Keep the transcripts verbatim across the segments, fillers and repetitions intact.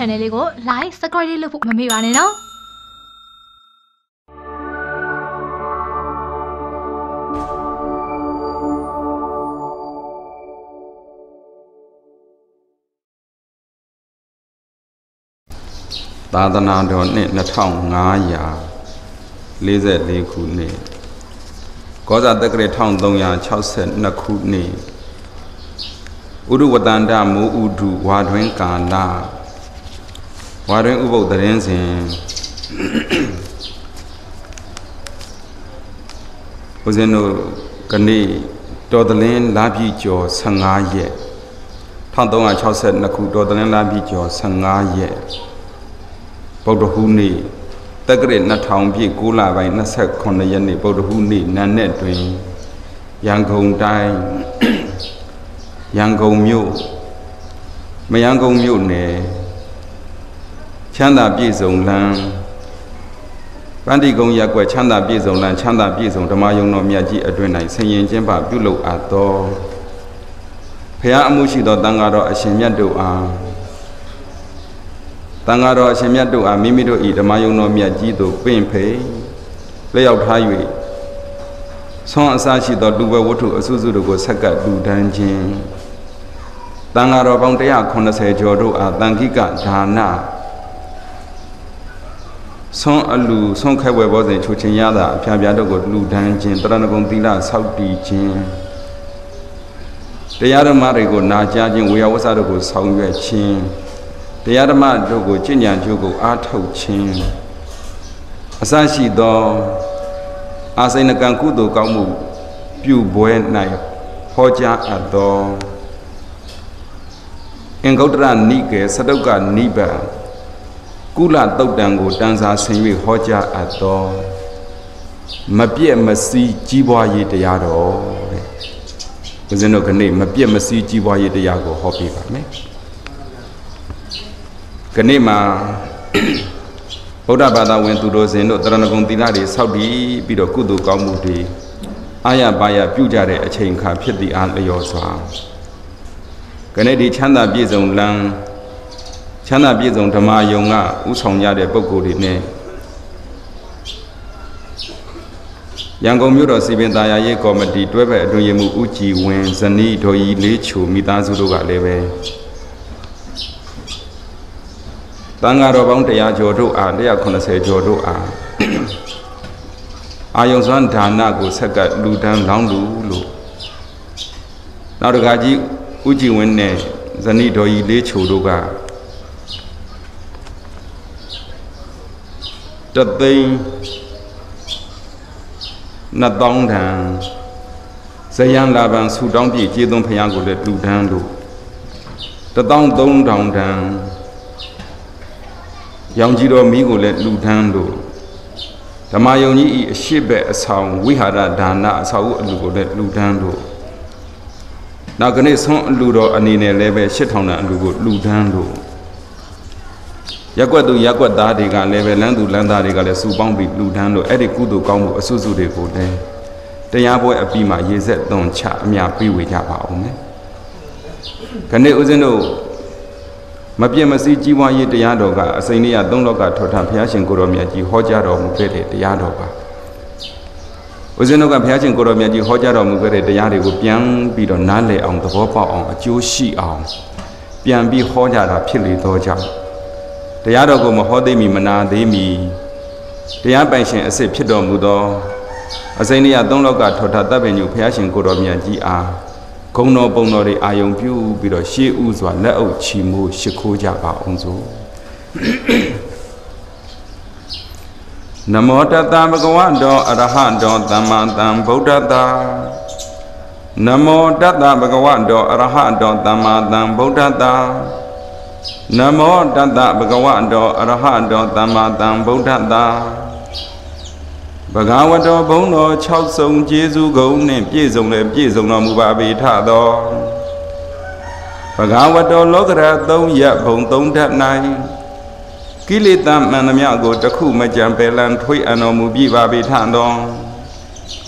channel လေးကို like subscribe လုပ်ဖို့မမေ့ပါနဲ့နော်သာသနာတော်နှစ်နှစ်ထောင်ငါးရာလေးဆယ်လေးခုနှစ်ကောဇာတက္ကရာတစ်ထောင်သုံးရာခြောက်ဆယ်နှစ်ခုနှစ်ဥဒုဝတန္တမိုးဥဒုဝါတွင်ကာလဝါတွင်ဥပုပ်သတင်းစဉ်ဦးဇင်းတို့ကနေ့တော်တလင်းလာပြီကျော်ဆယ်ငါးရက်တစ်ထောင်သုံးရာခြောက်ဆယ်နှစ်ခုတော်တလင်းလာပြီကျော်ဆယ်ငါးရက်ဗုဒ္ဓဟူးနေ့တက္ကရာနှစ်ထောင်ပြည့်ကိုးလပိုင်းနှစ်ဆယ့်ခုနှစ်ရက်နေ့ဗုဒ္ဓဟူးနေ့နံနက်တွင်ရန်ကုန်တိုင်းရန်ကုန်မြို့မရန်ကုန်မြို့နယ်ချမ်းသာပြည်စုံလမ်းပန်းတီကုန်းရပ်ကွက်ချမ်းသာပြည်စုံလမ်းချမ်းသာပြည်စုံဓမ္မယုံတော်မြတ်ကြီးအတွင်၌ဆင်ရင်ကျင်းပပြုလုပ်အပ်သောဖျားအမှုရှိသောတန်ဃာတော်အရှင်မြတ်တို့အားတန်ဃာတော်အရှင်မြတ်တို့အားမိမိတို့ဤဓမ္မယုံတော်မြတ်ကြီးသို့ပင့်ဖိတ်လျှောက်ထား၍ဆွမ်းအစရှိသောလူဘဝတ္ထုအစုစုတို့ကိုဆက်ကပ်လူတန်းခြင်းတန်ဃာတော်ပေါင်းတစ်ရာခုနှစ်ဆယ်ကျော်တို့အားတန်ခိကဒါနဆွမ်းအလူဆွမ်းခဲဝဲဘောစဉ်ချိုချင်းရတာအဖျားဖျားတို့ကိုလူတန်းခြင်းတရဏဂုံသီလဆောက်တည်ခြင်းတရားဓမ္မတွေကိုနာကြားခြင်းဝေယဝဆတို့ကိုဆောင်ရွက်ခြင်းတရားဓမ္မတို့ကိုကျင့်ကြံကြိုးကိုအားထုတ်ခြင်းအစရှိသောအာစိဏကံကုသိုလ်ကောင်းမှုပြုပွဲ၌ဟောကြားအပ်သောအင်္ဂုတ္တရနိကေသတုကနိဗ္ဗာန်ကုလတုတ်တံကိုတန်စာဆင်၍ဟောကြားအပ်သောမပြည့်မစည်းကြီးပွားရေးတရားတော်တဲ့ဦးဇင်းတို့ခနေ့မပြည့်မစည်းကြီးပွားရေးတရားကိုဟောပြပါမယ်ခနေ့မှာဗုဒ္ဓဘာသာဝင်သူတော်စင်တို့တရဏဂုံသီလတွေဆောက်တည်ပြီးတော့ကုသိုလ်ကောင်းမှုတွေအာရပါရပြုကြတဲ့အချိန်ခါဖြစ်သည့်အားလျော်စွာခနေ့ဒီချမ်းသာပြည့်စုံလမ်းချမ်းသာပြည့်စုံဓမ္မယုံကဥဆောင်ကြတဲ့ပုဂ္ဂိုလ်တွေနဲ့ရန်ကုန်မြို့တော်စီပင်သာယာရေးကော်မတီတွဲဖက်အတွင်းရေးမှူးဦးကြည်ဝင်းဇနီးဒေါ်ကြီးလေးချိုမိသားစုတို့ကလည်းပဲတန်ဃာတော်ပေါင်းတရားကျော်တို့အားတစ်ရာခုနှစ်ဆယ်ကျော်တို့အားအာယုံစွမ်းဒါနကိုဆက်ကပ်လူတန်းလောင်းလူလို့နောက်တခါကြီးဦးကြည်ဝင်းနဲ့ဇနီးဒေါ်ကြီးလေးချိုတို့ကတသိန်းနှစ်သောင်းတန်ဇယံလာပံဆူတောင်းပြည့်ကျေးသွန်းဖျားကိုလည်းလူတန်းလို့တသောင်းသုံးထောင်တန်ရောင်ကြီးတော်မီးကိုလည်းလူထမ်းလို့ဓမ္မယုံကြီးဤအရှိဘက်အဆောင်ဝိဟာရဒါနအဆောက်အဦကိုလည်းလူထမ်းလို့နောက်ကနေဆွမ်းအလူတော်အနေနဲ့လည်းပဲရှစ်ထောင်တန်အလူကိုလူထမ်းလို့ရက်ွက်သူရက်ွက်သားတွေကလည်းပဲလမ်းသူလမ်းသားတွေကလည်းစူပေါင်းပြီးလူထမ်းလို့အဲ့ဒီကုသိုလ်ကောင်းမှုအစွတ်စွတ်တွေကိုလည်းတရားပွဲအပြီးမှာရေဆက်သွန်ချအမြပေးဝေကြပါဦးမယ်ခဏဦးဇင်းတို့မပြည့်မစည်းကြီးပွားရေးတရားတော်ကအစိမ့်လေးရသုံးလောကထောထဘုရားရှင်ကိုရောမြတ်ကြီးဟောကြားတော်မူခဲ့တဲ့တရားတော်ပါဦးဇင်းတို့ကဘုရားရှင်ကိုရောမြတ်ကြီးဟောကြားတော်မူခဲ့တဲ့တရားတွေကိုပြန်ပြီးတော့နားလည်အောင်သဘောပေါက်အောင်အကျိုးရှိအောင်ပြန်ပြီးဟောကြားတာဖြစ်လေသောကြောင့်တရားတော်ကိုမဟောသိမီမနာသေးမီတရားပိုင်ရှင်အစ်စ်ဖြစ်တော်မူသောအစိမ့်လေးရသုံးလောကထောထတပ်ပင်ညုဘုရားရှင်ကိုရောမြတ်ကြီးအားဂုဏ်တော်ပုံတော်တွေအာယုံပြုပြီးတော့ရှေးဥစွာလက်အုပ်ချီမိုးရှိခိုးကြပါအောင်စို့နမောတတဗုဒ္ဓဝါတောအရဟတောသမ္မာသမ္ဗုဒ္ဓတာနမောတတဗုဒ္ဓဝါတောအရဟတောသမ္မာသမ္ဗုဒ္ဓတာနမောတတဗုဒ္ဓဝါတောအရဟတောသမ္မာသမ္ဗုဒ္ဓတာဘဂဝတောဘုံတော်၆စုံကျေးဇူးကုံနှင့်ပြည့်စုံလည်းပြည့်စုံတော်မူပါပေထသောဘဂဝတောလောကရသုံးရဘုံသုံးဓာတ်၌ကိလေသာမှန်သမျှကိုတခုမကြံပယ်လံထွေးအံတော်မူပြပါပေထသော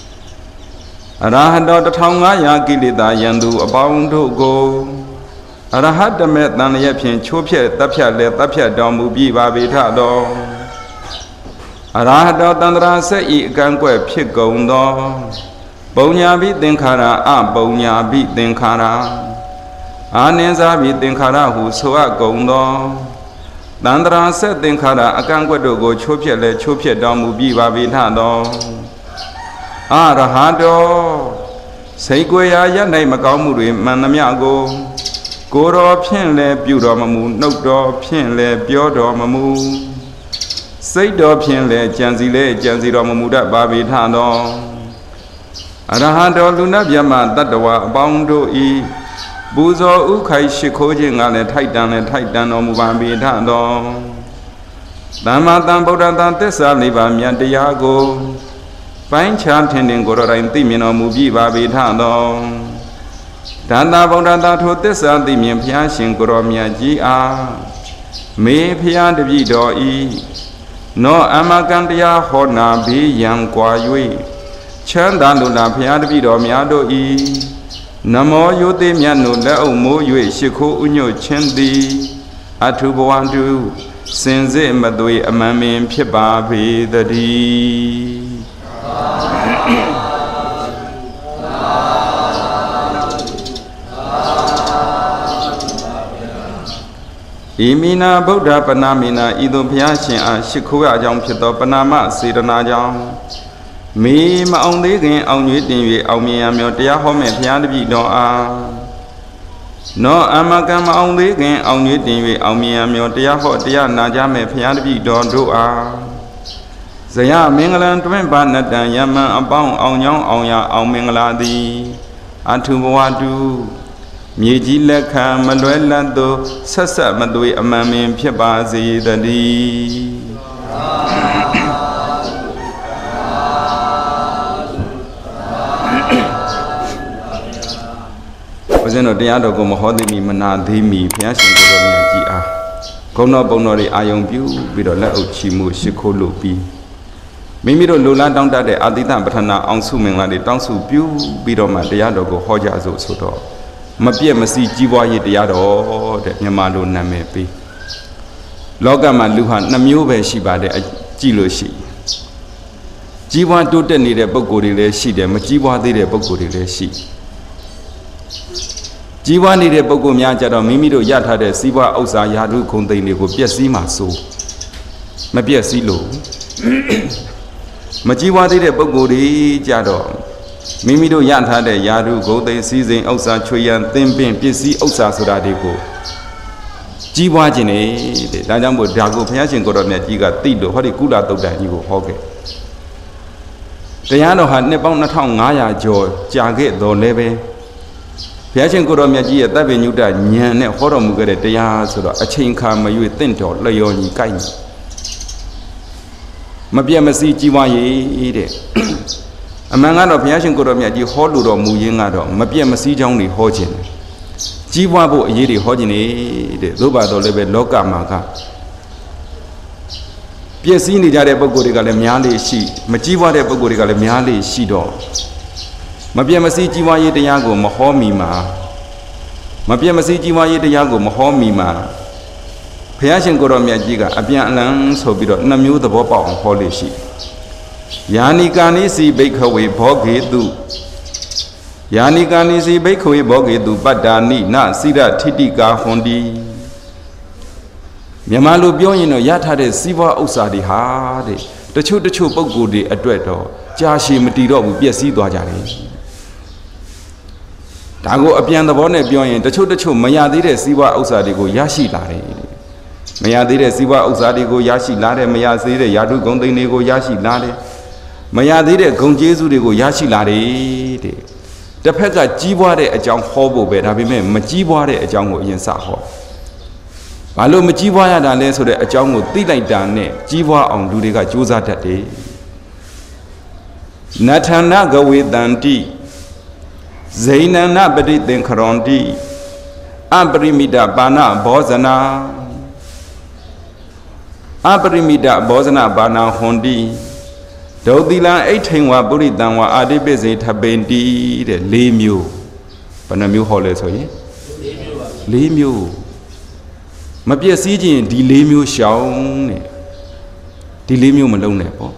အရဟတောတစ်ထောင်ငါးရာကိလေသာယံသူအပေါင်းတို့ကိုอรหัตเมตตันยะเพียงชั่วเพียรตับเพียรเลตับเพียรดอมูบีบาบิทะดออรหัตตันตราเสอีกันกวยผิดกงดอปุญญาบิติงคาราอะปุญญาบิติงคาราอาเนซาบิติงคาราหูสวะกงดอตันตราเสติงคาราอากันกวยโดโกชั่วเพียรเลชั่วเพียรดอมูบีบาบิทะดออรหัตโตใส่กวยยายันในมะกาวมุริมันนำยาโกโกรอเพียงแลปิวดอมมูนกดอเพียงแลเปียวดอมมูစိတ်တော်ဖြင့်လဲကြံစီလဲကြံစီတော်မမူတတ်ပါပေထသောအရဟံတော်လူနာမြတ်မတတ္တဝအပေါင်းတို့ဤပူဇော်ဥခိုက်ရှိခိုးခြင်းကလည်းထိုက်တန်လည်းထိုက်တန်တော်မူပါပေထသောသမ္မာသမ္ဗုဒ္ဓတန်သစ္စာလေးပါးမြတ်တရားကိုပိုင်းခြားထင်ထင်ကိုယ်တော်တိုင်သိမြင်တော်မူပြီးပါပေထသောဒါနဗုဒ္ဓတာထိုသစ္စာသိမြင်ဘုရားရှင်ကိုယ်တော်မြတ်ကြီးအားမေဘုရားတပည့်တော်ဤနောအမကံတရားဟောနာဘေးရန်ကွာ၍ချမ်းသာလူနာဘုရားတပည့်တော်များတို့ဤနမောယုတိမြတ်တို့လက်အုပ်မိုး၍ရှိခိုးဥညွတ်ခြင်းသည်အထုဘဝတုစင်စစ်မသွေအမှန်ပင်ဖြစ်ပါပေတည်းဣမိနာဗုဒ္ဓပနာမိနာဤသို့ဘုရားရှင်အားရှိခိုးရကြောင်းဖြစ်သောပနာမစေတနာကြောင့်မေမအောင်သေးခင်အောင်ကျွေးတင်၍အောင်မြင်ရမြောတရားဟောမဲ့ဘုရားတပည့်တော်အားနောအမကံမအောင်သေးခင်အောင်ကျွေးတင်၍အောင်မြင်ရမြောတရားဟောတရားနာကြမဲ့ဘုရားတပည့်တော်တို့အားဇယမင်္ဂလံတွင်ပါဏတံယမံအပေါင်းအောင်ကြောင်းအောင်ရအောင်မင်္ဂလာသည်အထုဘဝတုမြေကြီးလက်ခံမလွဲလတ်သောဆက်ဆက်မသွေအမှန်ပင်ဖြစ်ပါစေတည်းဦးဇင်းတို့တရားတော်ကိုမဟောသိမီမနာသေးမီဘုရားရှင်ကိုယ်တော်မြတ်ကြီးအားဂုဏ်တော်ပုံတော်တွေအာယုံပြုပြီးတော့လက်အုပ်ချီမှုရှိခိုးလို့ပြီးမိမိတို့လိုလားတောင်းတတဲ့အာတိတပဋ္ဌာနာအောင်စုမင်္ဂလာတွေတောင်းစုပြုပြီးတော့မှတရားတော်ကိုဟောကြားစို့ဆိုတော့မပြည့်မစည်းကြီးပွားရေးတရားတော်တဲ့မြန်မာလိုနာမည်ပေးလောကမှာလူဟာနှမျိုးပဲရှိပါတယ်ကြည့်လို့ရှိကြီးပွားတိုးတက်နေတဲ့ပုံကိုယ်တွေလည်းရှိတယ်မကြီးပွားသေးတဲ့ပုံကိုယ်တွေလည်းရှိကြီးပွားနေတဲ့ပုံကိုယ်များကြတော့မိမိတို့ရထားတဲ့စီးပွားဥစ္စာယာတုခုံသိမ်းတွေကိုပျက်စီးမှဆိုမပျက်စီးလို့မကြီးပွားသေးတဲ့ပုံကိုယ်တွေကြတော့မိမိတို့ရထားတဲ့ယာတုဂုံသိမ်းစည်းစိမ်ဥစ္စာချွေရန်သင်ပင်ပစ္စည်းဥစ္စာဆိုတာတွေကိုကြီးပွားခြင်းနေတဲ့ဒါကြောင့်မို့ဒါကိုဘုရားရှင်ကိုယ်တော်မြတ်ကြီးကသိလို့ဟောဒီကုလသုတ်တန်ကြီးကိုဟောခဲ့တရားတော်ဟာနှစ်ပေါင်းနှစ်ထောင်ငါးရာကျော်ကြာခဲ့တော်လည်းပဲဘုရားရှင်ကိုယ်တော်မြတ်ကြီးရဲ့တပ်ပင်ညုတဉာဏ်နဲ့ဟောတော်မူခဲ့တဲ့တရားဆိုတော့အချိန်ခါမရွေတင့်တော်လျော်ညီကိုက်ညီမပြတ်မစည်းကြီးပွားရေးတဲ့အမှန်ကတော့ဘုရားရှင်ကိုယ်တော်မြတ်ကြီးဟောလို့တော်မူရင်းကတော့မပြတ်မစည်းကြောင်းတွေဟောခြင်းကြီးပွားဖို့အရေးတွေဟောခြင်းနေတဲ့သို့ပါတော့လည်းပဲလောကမှာကပြည့်စည်နေကြတဲ့ပုဂ္ဂိုလ်တွေကလည်းများလေရှိမကြီးပွားတဲ့ပုဂ္ဂိုလ်တွေကလည်းများလေရှိတော့မပြတ်မစည်းကြီးပွားရေးတရားကိုမဟောမီမှာမပြတ်မစည်းကြီးပွားရေးတရားကိုမဟောမီမှာဘုရားရှင်ကိုယ်တော်မြတ်ကြီးကအပြန်အလှန်ဆိုပြီးတော့နှစ်မျိုးသဘောပေါက်အောင်ဟောလေရှိယာနိကာနိစီဘိက္ခဝေဘောဂေတုယာနိကာနိစီဘိက္ခဝေဘောဂေတုပတ္တာနိနစိရထိတိကာဟွန်တိမြန်မာလိုပြောရင်တော့ရထားတဲ့စီးပွားဥစ္စာတွေဟာတဲ့တချို့တချို့ပုံကိုယ်တွေအတွက်တော့ကြာရှည်မတည်တော့ဘူးပျက်စီးသွားကြတယ်ဒါကိုအပြန်သဘောနဲ့ပြောရင်တချို့တချို့မရသေးတဲ့စီးပွားဥစ္စာတွေကိုရရှိလာတယ်မရသေးတဲ့စီးပွားဥစ္စာတွေကိုရရှိလာတယ်မရသေးတဲ့ယာတုဂုံသိန်းတွေကိုရရှိလာတယ်မရသေးတဲ့ဂုံကျေးဇူးတွေကိုရရှိလာတယ်တဲ့တစ်ဖက်ကကြီးပွားတဲ့အကြောင်းဟောဖို့ပဲဒါပေမဲ့မကြီးပွားတဲ့အကြောင်းကိုအရင်စဟောဘာလို့မကြီးပွားရတာလဲဆိုတဲ့အကြောင်းကိုသိလိုက်တာနဲ့ကြီးပွားအောင်လူတွေကကြိုးစားတတ်တယ်နထန္နဂဝေတန္တိဇိနနပတိသင်္ခရန္တိအပရိမိတပါဏဘောဇနာအပရိမိတဘောဇနာပါဏဟွန်တိဒုတိလံအိဋ္ဌိံဝပုရိတံဝအာတိပိစေထပိန်တိတဲ့၄မျိုးဘယ်နှမျိုးဟောလဲဆိုရင်၄မျိုးပါလေးမျိုးမပြည့်စည်ခြင်းဒီလေးမျိုးရှောင်းတဲ့ဒီလေးမျိုးမလုံးနဲ့ပေါ့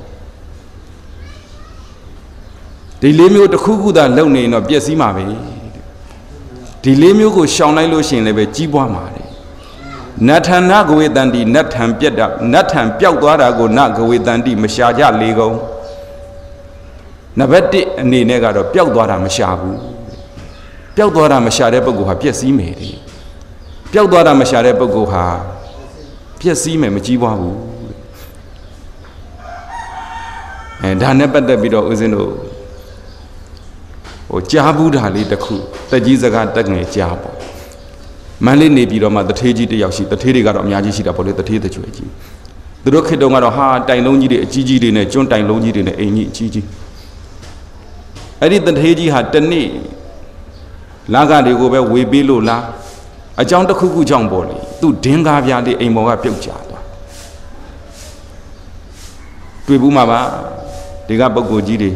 ဒီလေးမျိုးတစ်ခုခုသာလုံနေရင်တော့ပြည့်စည်မှာပဲဒီလေးမျိုးကိုရှောင်လိုက်လို့ရှိရင်လည်းပဲကြီးပွားမှာတဲ့နတ်ထံနဂဝေတန္တိနတ်ထံပြက်တာနတ်ထံပျောက်သွားတာကိုနဂဝေတန္တိမရှာကြလေကုန်နံပါတ်တစ်အနေနဲ့ကတော့ပျောက်သွားတာမရှာဘူးပျောက်သွားတာမရှာတဲ့ပုဂ္ဂိုလ်ဟာပြည့်စည်မယ်တဲ့ပျောက်သွားတာမရှာတဲ့ပုဂ္ဂိုလ်ဟာပြည့်စည်မယ်မကြီးပွားဘူးအဲဒါနဲ့ပတ်သက်ပြီးတော့ဦးဇင်းတို့ဟိုကြားဘူးတာလေးတစ်ခုတက်ကြီးစကားတက်ငယ်ကြားပေါ့မန်းလေးနေပြီးတော့မှတထေးကြီးတယောက်ရှိတထေးတွေကတော့အများကြီးရှိတာပေါ့လေတထေးတကြွယ်ကြီးသူတို့ခေတ်တုန်းကတော့ဟာတိုင်လုံးကြီးတွေအကြီးကြီးတွေနဲ့ကျွန်းတိုင်လုံးကြီးတွေနဲ့အိမ်ကြီးအကြီးကြီးအဲ့ဒီတထေးကြီးဟာတနေ့လာကတွေကိုပဲဝေပေးလို့လားအကြောင်းတစ်ခုခုကြောင့်ပေါ့လေသူဒင်းကားပြားလေးအိမ်ပေါ်ကပြုတ်ကျသွားတွေ့ဘူးမှာပါဒီကပုဂ္ဂိုလ်ကြီးတွေ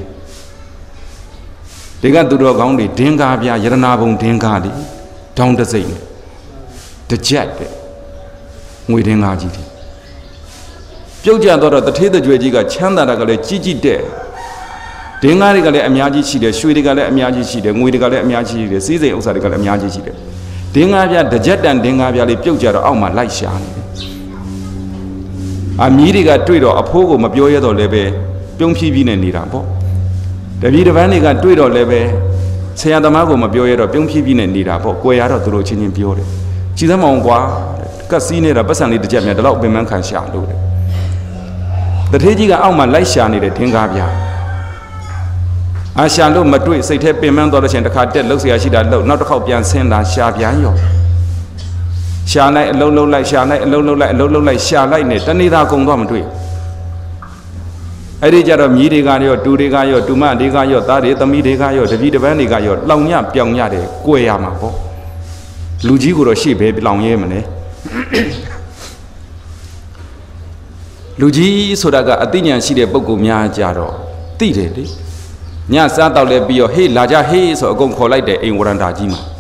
ဒီကသူတော်ကောင်းတွေဒင်းကားပြားယရနာဘုံဒင်းကားလေးတောင်းတစိမ့်နဲ့တကြက်တဲ့ငွေဒင်းကားကြီးတွေပြုတ်ကျသွားတော့တထေးတကြွယ်ကြီးကချမ်းသာတာကလည်းကြီးကြီးတဲ့ဒင်းကားတွေကလည်းအများကြီးရှိတယ်ရွှေတွေကလည်းအများကြီးရှိတယ်ငွေတွေကလည်းအများကြီးရှိတယ်စီးစိမ်ဥစ္စာတွေကလည်းအများကြီးရှိတယ်ဒင်းကားပြတကြက်တန်ဒင်းကားပြလေးပြုတ်ကျတော့အောက်မှာလိုက်ရှာနေတယ်အမီးတွေကတွေ့တော့အဖိုးကိုမပြောရတော့လည်းပဲပြုံးဖြီးဖြီးနဲ့နေတာပေါ့တပည့်တပန်းတွေကတွေ့တော့လည်းပဲဆရာသမားကိုမပြောရတော့ပြုံးဖြီးဖြီးနဲ့နေတာပေါ့ကိုယ်ရတော့သူတို့ချင်းချင်းပြောတယ်ကြည်သမောင်ကွာကတ်စီးနေတာပတ်စံလေးတစ်ချက်မြတ်ဒီလောက်ပင်မခံရှာလို့တယ်တထေးကြီးကအောက်မှာလိုက်ရှာနေတဲ့ဒင်းကားပြအာရှာလို့မတွေ့စိတ်ထဲပင်မသွားလို့ချင်းတစ်ခါတက်လှုပ်เสียရှိတာလှုပ်နောက်တစ်ခေါက်ပြန်ဆင်းလာရှာပြန်ရောရှာလိုက်အလုံးလုံးလိုက်ရှာလိုက်အလုံးလုံးလိုက်အလုံးလုံးလိုက်ရှာလိုက်နဲ့တဏှိသာကုံတော့မတွေ့အဲ့ဒီကြတော့မြီးတွေကရောတူတွေကရောတူမတွေကရောသားတွေသမီးတွေကရောတပည့်တပန်းတွေကရောလောင်ညပြောင်ညတယ်ကွယ်ရမှာပေါ့လူကြီးကိုတော့ရှေ့ပဲလောင်ရဲမလဲလူကြီးဆိုတာကအသိဉာဏ်ရှိတဲ့ပုဂ္ဂိုလ်များကြတော့သိတယ်လေညစားတော့လဲပြီးတော့ဟေးလာကြဟေးဆိုအကုန်ခေါ်လိုက်တယ်အိမ်ဝရန္တာကြီးမှာ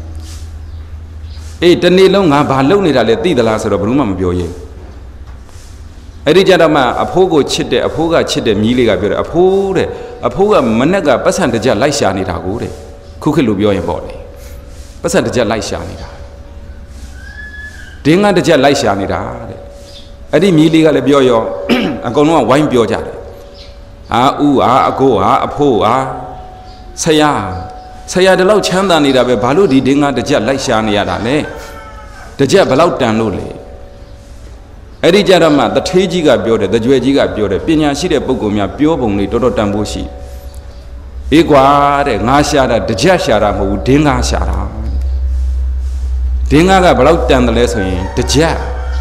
အေးတနေ့လုံးငါဘာလုပ်နေတာလဲသိသလားဆိုတော့ဘယ်သူမှမပြောရဲအဲ့ဒီကြတော့မှအဖိုးကိုချစ်တဲ့အဖိုးကချစ်တဲ့မြီးလေးကပြောတယ်အဖိုးတဲ့အဖိုးကမနဲ့ကပတ်စံတစ်ကြက်လိုက်ရှာနေတာကိုတဲ့ခုခေတ်လိုပြောရင်ပေါ့လေပတ်စံတစ်ကြက်လိုက်ရှာနေတာဒင်းကတစ်ကြက်လိုက်ရှာနေတာတဲ့အဲ့ဒီမြီးလေးကလည်းပြောရောအကုန်လုံးကဝိုင်းပြောကြတယ်အာဥအာအကိုအာအဖိုးအာဆရာဆရာတလောက်ချမ်းသာနေတာပဲဘာလို့ဒီဒင်းကတစ်ကြက်လိုက်ရှာနေရတာလဲတစ်ကြက်ဘလောက်တန်လို့လဲအဲ့ဒီကြတော့မှတထေးကြီးကပြောတယ်တကြွယ်ကြီးကပြောတယ်ပညာရှိတဲ့ပုဂ္ဂိုလ်များပြောပုံလေးတော်တော်တန်ဖိုးရှိအေးကွာတဲ့ငါရှာတာတစ်ကြက်ရှာတာမဟုတ်ဘူးဒင်းကားရှာတာဒင်းကားကဘလောက်တန်တယ်လဲဆိုရင်တစ်ကြက်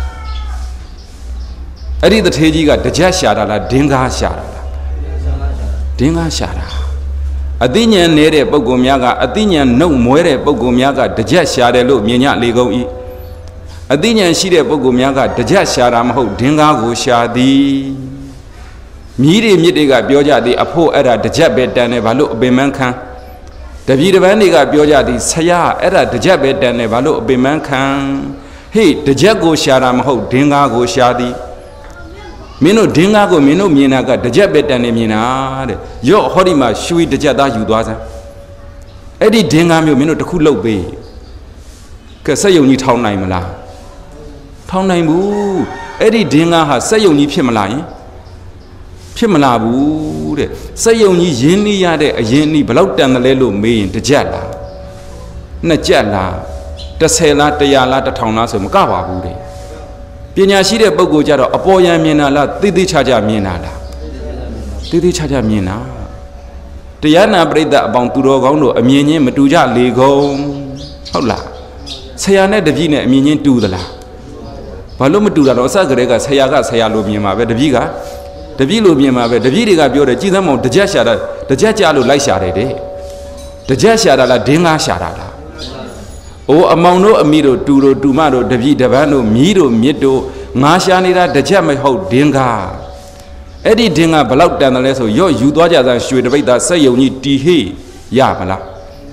အဲ့ဒီတထေးကြီးကတစ်ကြက်ရှာတာလားဒင်းကားရှာတာလားဒင်းကားရှာတာအသိဉာဏ်နေတဲ့ပုဂ္ဂိုလ်များကအသိဉာဏ်နှုတ်မွဲတဲ့ပုဂ္ဂိုလ်များကတစ်ကြက်ရှာတယ်လို့မြင်ညလေကုန်၏အသိဉာဏ်ရှိတဲ့ပုဂ္ဂိုလ်များကတစ်ကြက်ရှာတာမဟုတ်ဒင်းကားကိုရှာသည်မြည်တွေမြစ်တွေကပြောကြသည်အဖို့အဲ့ဒါတစ်ကြက်ပဲတန်တယ်ဘာလို့အပင်မန်းခံတပည့်တပန်းတွေကပြောကြသည်ဆရာအဲ့ဒါတစ်ကြက်ပဲတန်တယ်ဘာလို့အပင်မန်းခံဟေးတစ်ကြက်ကိုရှာတာမဟုတ်ဒင်းကားကိုရှာသည်မင်းတို့ဒင်းကားကိုမင်းတို့မြင်တာကတစ်ကြက်ပဲတန်နေမြင်တာတဲ့ရော့ဟောဒီမှာရွှေတစ်ကြက်သားယူသွားစမ်းအဲ့ဒီဒင်းကားမျိုးမင်းတို့တစ်ခုလုတ်ပေးကဲစက်ယုံကြီးထောင်းနိုင်မလားထောင်းနိုင်ဘူးအဲ့ဒီဒင်းကားဟာစက်ယုံကြီးဖြစ်မလားယင်ဖြစ်မလားဘူးတဲ့စက်ယုံကြီးရင်းနှီးရတဲ့အရင်နှီးဘလောက်တန်တယ်လဲလို့မေးရင်တစ်ကြက်လားနှစ်ကြက်လားတစ်ဆယ်လားတစ်ရာလားတစ်ထောင်လားဆိုမကပါဘူးတဲ့ပညာရှိတဲ့ပုဂ္ဂိုလ်ကြတော့အပေါ်ယံမြင်တာလားသိသိချာချာမြင်တာလားသိသိချာချာမြင်တာတရားနာပရိသတ်အပေါင်းသူတော်ကောင်းတို့အမြင်ချင်းမတူကြလေကုန်ဟုတ်လားဆရာနဲ့တပည့်နဲ့အမြင်ချင်းတူသလားဘာလို့မတူတာတော့အစကတည်းကဆရာကဆရာလိုမြင်မှာပဲတပည့်ကတပည့်လိုမြင်မှာပဲတပည့်တွေကပြောတယ်ကြည်သမောင်တစ်ကြက်ရှာတာတစ်ကြက်ကြားလို့လိုက်ရှာတယ်တဲ့တစ်ကြက်ရှာတာလားဒင်းကားရှာတာလားအိုးအမောင်တို့အမိတို့တူတို့တူမတို့တပည့်တပန်းတို့မြီးတို့မြစ်တို့ငါရှာနေတာတစ်ကြက်မဟုတ်ဒင်းကားအဲ့ဒီဒင်းကားဘလောက်တန်တယ်လဲဆိုရော့ယူသွားကြစမ်းရွှေတပိတ်သားစက်ယုံကြီးတီဟေးရမလား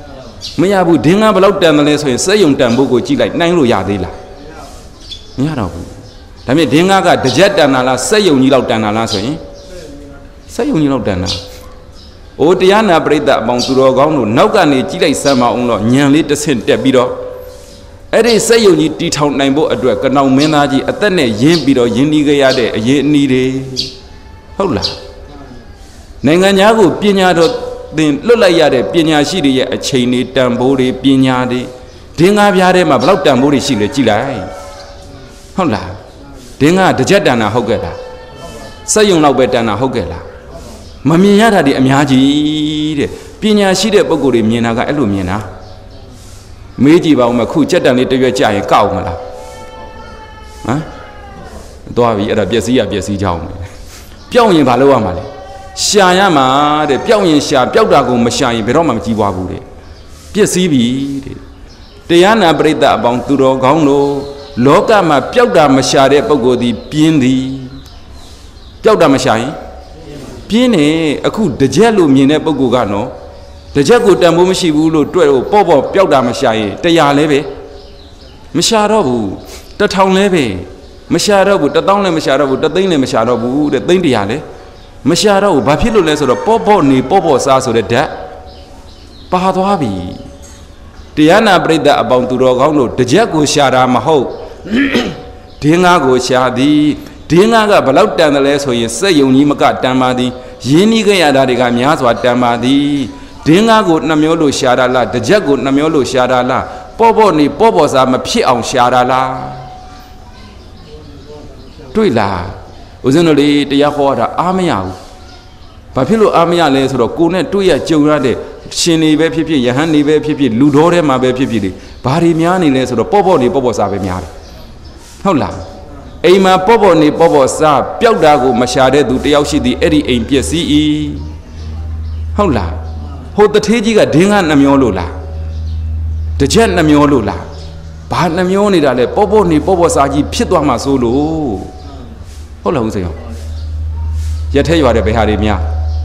ไม่อยากพูดดิ้งอ่ะบล็อกแต่มาเลยส่วนเสียงแต่บุกจีไรนั่งรู้ยาดีละไม่อยากเราพูดแต่ไม่ดิ้งอ่ะก็เด็ดแต่นั่นละเสียงนี้เราแต่นั่นละส่วนเสียงนี้เราแต่นั่นโอ้ที่ยันน่ะประเดี๋ยวบางตัวเราเขาหนูนักการนี่จีไรสมาองค์เรายังลิตรเส้นแต่บีดอไอ้เรื่องเสียงนี้ที่ทำในบุอด้วยก็น้องเมนาจีอัตเนี่ยยินบีดอยินดีก็ยาเดยินนี่เด้เขาล่ะในงานยากูปีญาโดดินลุลายาเดปีญาชีดีရဲ့အချိန်တွေတန်ဖိုးတွေပညာတွေဒင်းကားပြားထဲမှာဘယ်လောက်တန်ဖိုးတွေရှိလဲကြည့်လိုက်ဟုတ်လားဒင်းကားတစ်ချက်တန်တာဟုတ်ကဲ့လားစက်ယုံလောက်ပဲတန်တာဟုတ်ကဲ့လားမမြင်ရတာဒီအများကြီးတဲ့ပညာရှိတဲ့ပုဂ္ဂိုလ်တွေမြင်တာကအဲ့လိုမြင်တာမေးကြည့်ပါဦးမခုချက်တန်လေးတစ်ရွက်ကြာရင်ကောက်မလားဟမ်သွားပြီအဲ့ဒါပျက်စီးရပျက်စီးကြအောင်ပြောင်းရင်ဘာလုပ်ရမှာလဲရှာရမှာတဲ့ပြောင်းရင်ရှာပျောက်တာကိုမရှာရင်ဘယ်တော့မှမကြည့်ပွားဘူးတဲ့ပြည့်စည်ပြီတဲ့တရားနာပရိသတ်အပေါင်းသူတော်ကောင်းတို့လောကမှာပျောက်တာမရှာတဲ့ပုဂ္ဂိုလ်သည်ပြင်းသည်ပျောက်တာမရှာရင်ပြင်းနေအခုတကြက်လို့မြင်တဲ့ပုဂ္ဂိုလ်ကနော်တကြက်ကိုတန်ဖိုးမရှိဘူးလို့တွေ့တော့ပေါ့ပေါ့ပျောက်တာမရှာရင်တရားလဲပဲမရှာတော့ဘူးတထောင်လဲပဲမရှာတော့ဘူးတသောင်းလည်းမရှာတော့ဘူးတသိန်းလည်းမရှာတော့ဘူးတဲ့သိန်းတရားလဲမရှာတော့ဘူးဘာဖြစ်လို့လဲဆိုတော့ပေါ့ပေါ့နေပေါ့ပေါ့စားဆိုတဲ့ဓာတ်ပါသွားပြီတရားနာပရိသတ်အပေါင်းသူတော်ကောင်းတို့တကြက်ကိုရှာတာမဟုတ်ဒင်းငါကိုရှာသည်ဒင်းငါကဘလောက်တန်တယ်လဲဆိုရင်စက်ယုံကြီးမကတန်ပါသည်ရင်းနှီးခဲ့ရတာတွေကများစွာတန်ပါသည်ဒင်းငါကိုနှမျိုးလို့ရှာတာလားတကြက်ကိုနှမျိုးလို့ရှာတာလားပေါ့ပေါ့နေပေါ့ပေါ့စားမဖြစ်အောင်ရှာတာလားတွေ့လားဦးဇင်းတို့လေးတရားဟောတာအားမရဘူးဘာဖြစ်လို့အားမရလဲဆိုတော့ကိုနဲ့တွေ့ရကြုံရတဲ့ရှင်နေပဲဖြစ်ဖြစ်ယဟန်နေပဲဖြစ်ဖြစ်လူတော်ထဲမှာပဲဖြစ်ဖြစ်လေဘာတွေများနေလဲဆိုတော့ပေါ့ပေါ့နေပေါ့ပေါ့စားပဲများတယ်ဟုတ်လားအိမ်မှာပေါ့ပေါ့နေပေါ့ပေါ့စားပျောက်တာကိုမရှာတဲ့သူတယောက်ရှိသည်အဲ့ဒီအိမ်ပျက်စီး၏ဟုတ်လားဟိုတထေးကြီးကဒင်းကနှမျောလို့လားတကြက်နှမျောလို့လားဘာနှမျောနေတာလဲပေါ့ပေါ့နေပေါ့ပေါ့စားကြီးဖြစ်သွားမှဆိုလို့ဟုတ်လားဦးစိန်အောင်ရထဲရွာတဲ့ဘယ်ဟာတွေများ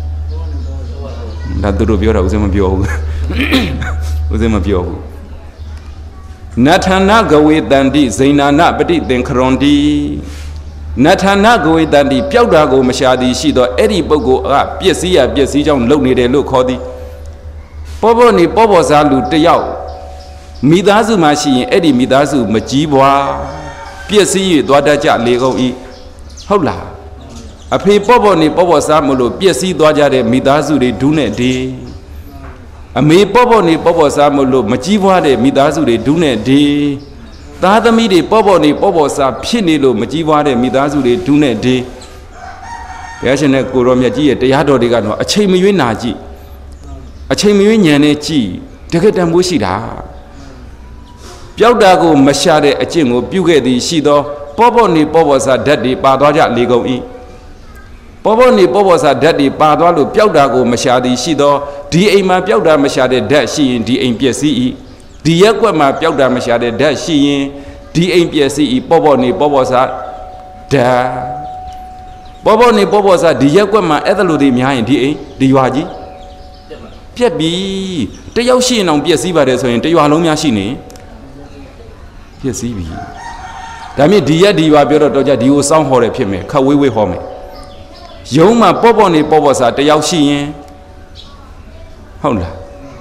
ဒါသူတို့ပြောတာဦးစိန်မပြောဘူးဦးစိန်မပြောဘူးနထာနာဂဝေတန္တိဇိနာနပฏิသင်္ခရွန်တိနထာနာဂဝေတန္တိပျောက်တာကိုမရှာသည်ရှိတော့အဲ့ဒီပုဂ္ဂိုလ်ကပျက်စီးရပျက်စီးကြောင်းလုပ်နေတယ်လို့ခေါ်သည်ပေါ်ပေါ်နေပေါ်ပေါ်စားလူတယောက်မိသားစုမှာရှိရင်အဲ့ဒီမိသားစုမကြီးပွားပျက်စီးရသွားတတ်ကြလေကုန်၏ဟုတ်လားအဖေပေါ့ပေါ့နေပေါ့ပေါ့စားမလို့ပျက်စီးသွားကြတဲ့မိသားစုတွေဒုနဲ့ဒီအမေပေါ့ပေါ့နေပေါ့ပေါ့စားမလို့မကြီးပွားတဲ့မိသားစုတွေဒုနဲ့ဒီသားသမီးတွေပေါ့ပေါ့နေပေါ့ပေါ့စားဖြစ်နေလို့မကြီးပွားတဲ့မိသားစုတွေဒုနဲ့ဒီဘုရားရှင်နဲ့ကိုရောမြတ်ကြီးရဲ့တရားတော်တွေကတော့အချိန်မရွေးနာကြည့်အချိန်မရွေးညံနေကြည့်တကယ်တန်ဖိုးရှိတာပျောက်တာကိုမရှာတဲ့အကျင့်ကိုပြုခဲ့သည်ရှိသောပေါ့ပေါ့နေပေါ့ပေါ့စားဓာတ်တွေပါသွားကြလေကုန်၏ပေါ့ပေါ့နေပေါ့ပေါ့စားဓာတ်တွေပါသွားလို့ပျောက်တာကိုမရှာသည်ရှိသောဒီအိမ်မှာပျောက်တာမရှာတဲ့ဓာတ်ရှိရင်ဒီအိမ်ပျက်စီး၏ဒီရက်ကွက်မှာပျောက်တာမရှာတဲ့ဓာတ်ရှိရင်ဒီအိမ်ပျက်စီး၏ပေါ့ပေါ့နေပေါ့ပေါ့စားဓာတ်ပေါ့ပေါ့နေပေါ့ပေါ့စားဒီရက်ကွက်မှာအဲ့ဒါလိုတွေများရင်ဒီအိမ်ဒီရွာကြီးပြက်ပြီတယောက်ရှိရင်အောင်ပျက်စီးပါတယ်ဆိုရင်တရွာလုံးများရှိနေပျက်စီးပြီဒါမြင့်ဒီရက်ဒီရွာပြောတော့တော့ကြဒီကိုစောင်းဟောတယ်ဖြစ်မယ်ခက်ဝေးဝေးဟောမယ်ယုံမှာပေါ့ပေါ့နေပေါ့ပေါ့စားတယောက်ရှိရင်ဟုတ်လား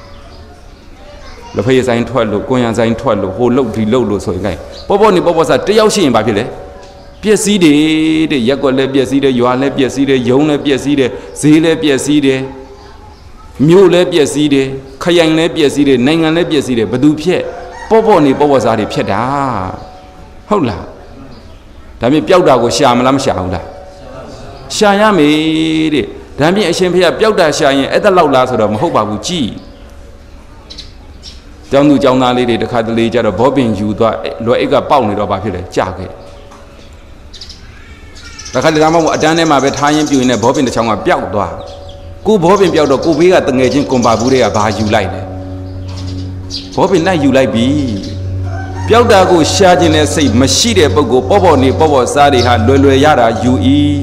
လက်ဖက်ဆိုင်ထွက်လို့ကိုရံဆိုင်ထွက်လို့ဟိုလုတ်ဒီလုတ်လို့ဆိုရင်ပေါ့ပေါ့နေပေါ့ပေါ့စားတယောက်ရှိရင်ဘာဖြစ်လဲပျက်စီးတယ်တဲ့ရက်ကွက်လည်းပျက်စီးတယ်ရွာလည်းပျက်စီးတယ်ယုံလည်းပျက်စီးတယ်ဈေးလည်းပျက်စီးတယ်မြို့လည်းပျက်စီးတယ်ခရိုင်လည်းပျက်စီးတယ်နိုင်ငံလည်းပျက်စီးတယ်ဘသူဖြစ်ပေါ့ပေါ့နေပေါ့ပေါ့စားတွေဖြစ်တာဟုတ်လားဒါမြင်ပျောက်တာကိုရှာမလားမရှာဘူးလားရှာရမေတဲ့ဒါမြင်အရှင်ဖေကပျောက်တာရှာရင်အဲ့ဒါလောက်လားဆိုတော့မဟုတ်ပါဘူးကြည်ကျောင်းသူကျောင်းသားလေးတွေတစ်ခါတလေကြတော့ဘောပင်ယူသွားလွယ်အိတ်ကပေါက်နေတော့ဘာဖြစ်လဲကြာခဲ့တစ်ခါတလေမှမဟုတ်အတန်းထဲမှာပဲထားရင်ပြူရင်လည်းဘောပင်တစ်ချောင်းကပျောက်သွားကိုဘောပင်ပျောက်တော့ကိုဘေးကတငယ်ချင်းကွန်ပါဘူးတွေကဘာယူလိုက်လဲဘောပင်လိုက်ယူလိုက်ပြီပျောက်တာကိုရှာခြင်းနဲ့စိတ်မရှိတဲ့ပုဂ္ဂိုလ်ပေါ့ပေါ့နေပေါ့ပေါ့စားတွေဟာလွယ်လွယ်ရတာယူ၏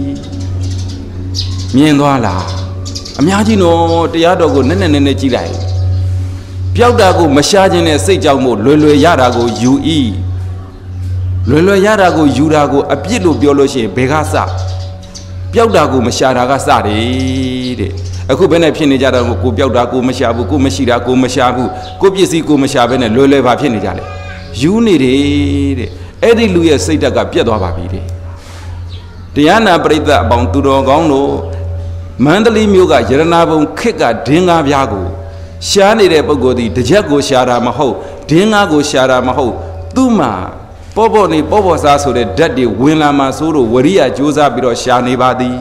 မြင်သွားလားအများကြီးနော်တရားတော်ကိုနက်နက်နဲနဲကြည့်လိုက်ပြောက်တာကိုမရှာခြင်းနဲ့စိတ်ကြောင့်မို့လွယ်လွယ်ရတာကိုယူဤလွယ်လွယ်ရတာကိုယူတာကိုအပြစ်လို့ပြောလို့ရှိရင်ဘယ်ကစပြောက်တာကိုမရှာတာကစတယ်တဲ့အခုဘယ်နဲ့ဖြစ်နေကြတာကိုကိုပြောက်တာကိုမရှာဘူးကိုမရှိတာကိုမရှာဘူးကိုပစ္စည်းကိုမရှာဘဲနဲ့လွယ်လွယ်ပါဖြစ်နေကြတယ်ယူနေတယ်တဲ့အဲ့ဒီလူရဲ့စိတ်ဓာတ်ကပြတ်သွားပါပြီတဲ့တရားနာပရိသတ်အပေါင်းသူတော်ကောင်းတို့မန္တလေးမြို့ကရတနာဘုံခစ်ကဒင်းကားပြားကိုရှားနေတဲ့ပုဂ္ဂိုလ်ဒီတစ်ချက်ကိုရှာတာမဟုတ်ဒင်းကားကိုရှာတာမဟုတ်သူ့မှာပေါ်ပေါ်နေပေါ်ပေါ်စားဆိုတဲ့ဓာတ်တွေဝင်လာမှဆိုလို့ဝရိယကြိုးစားပြီးတော့ရှာနေပါသည်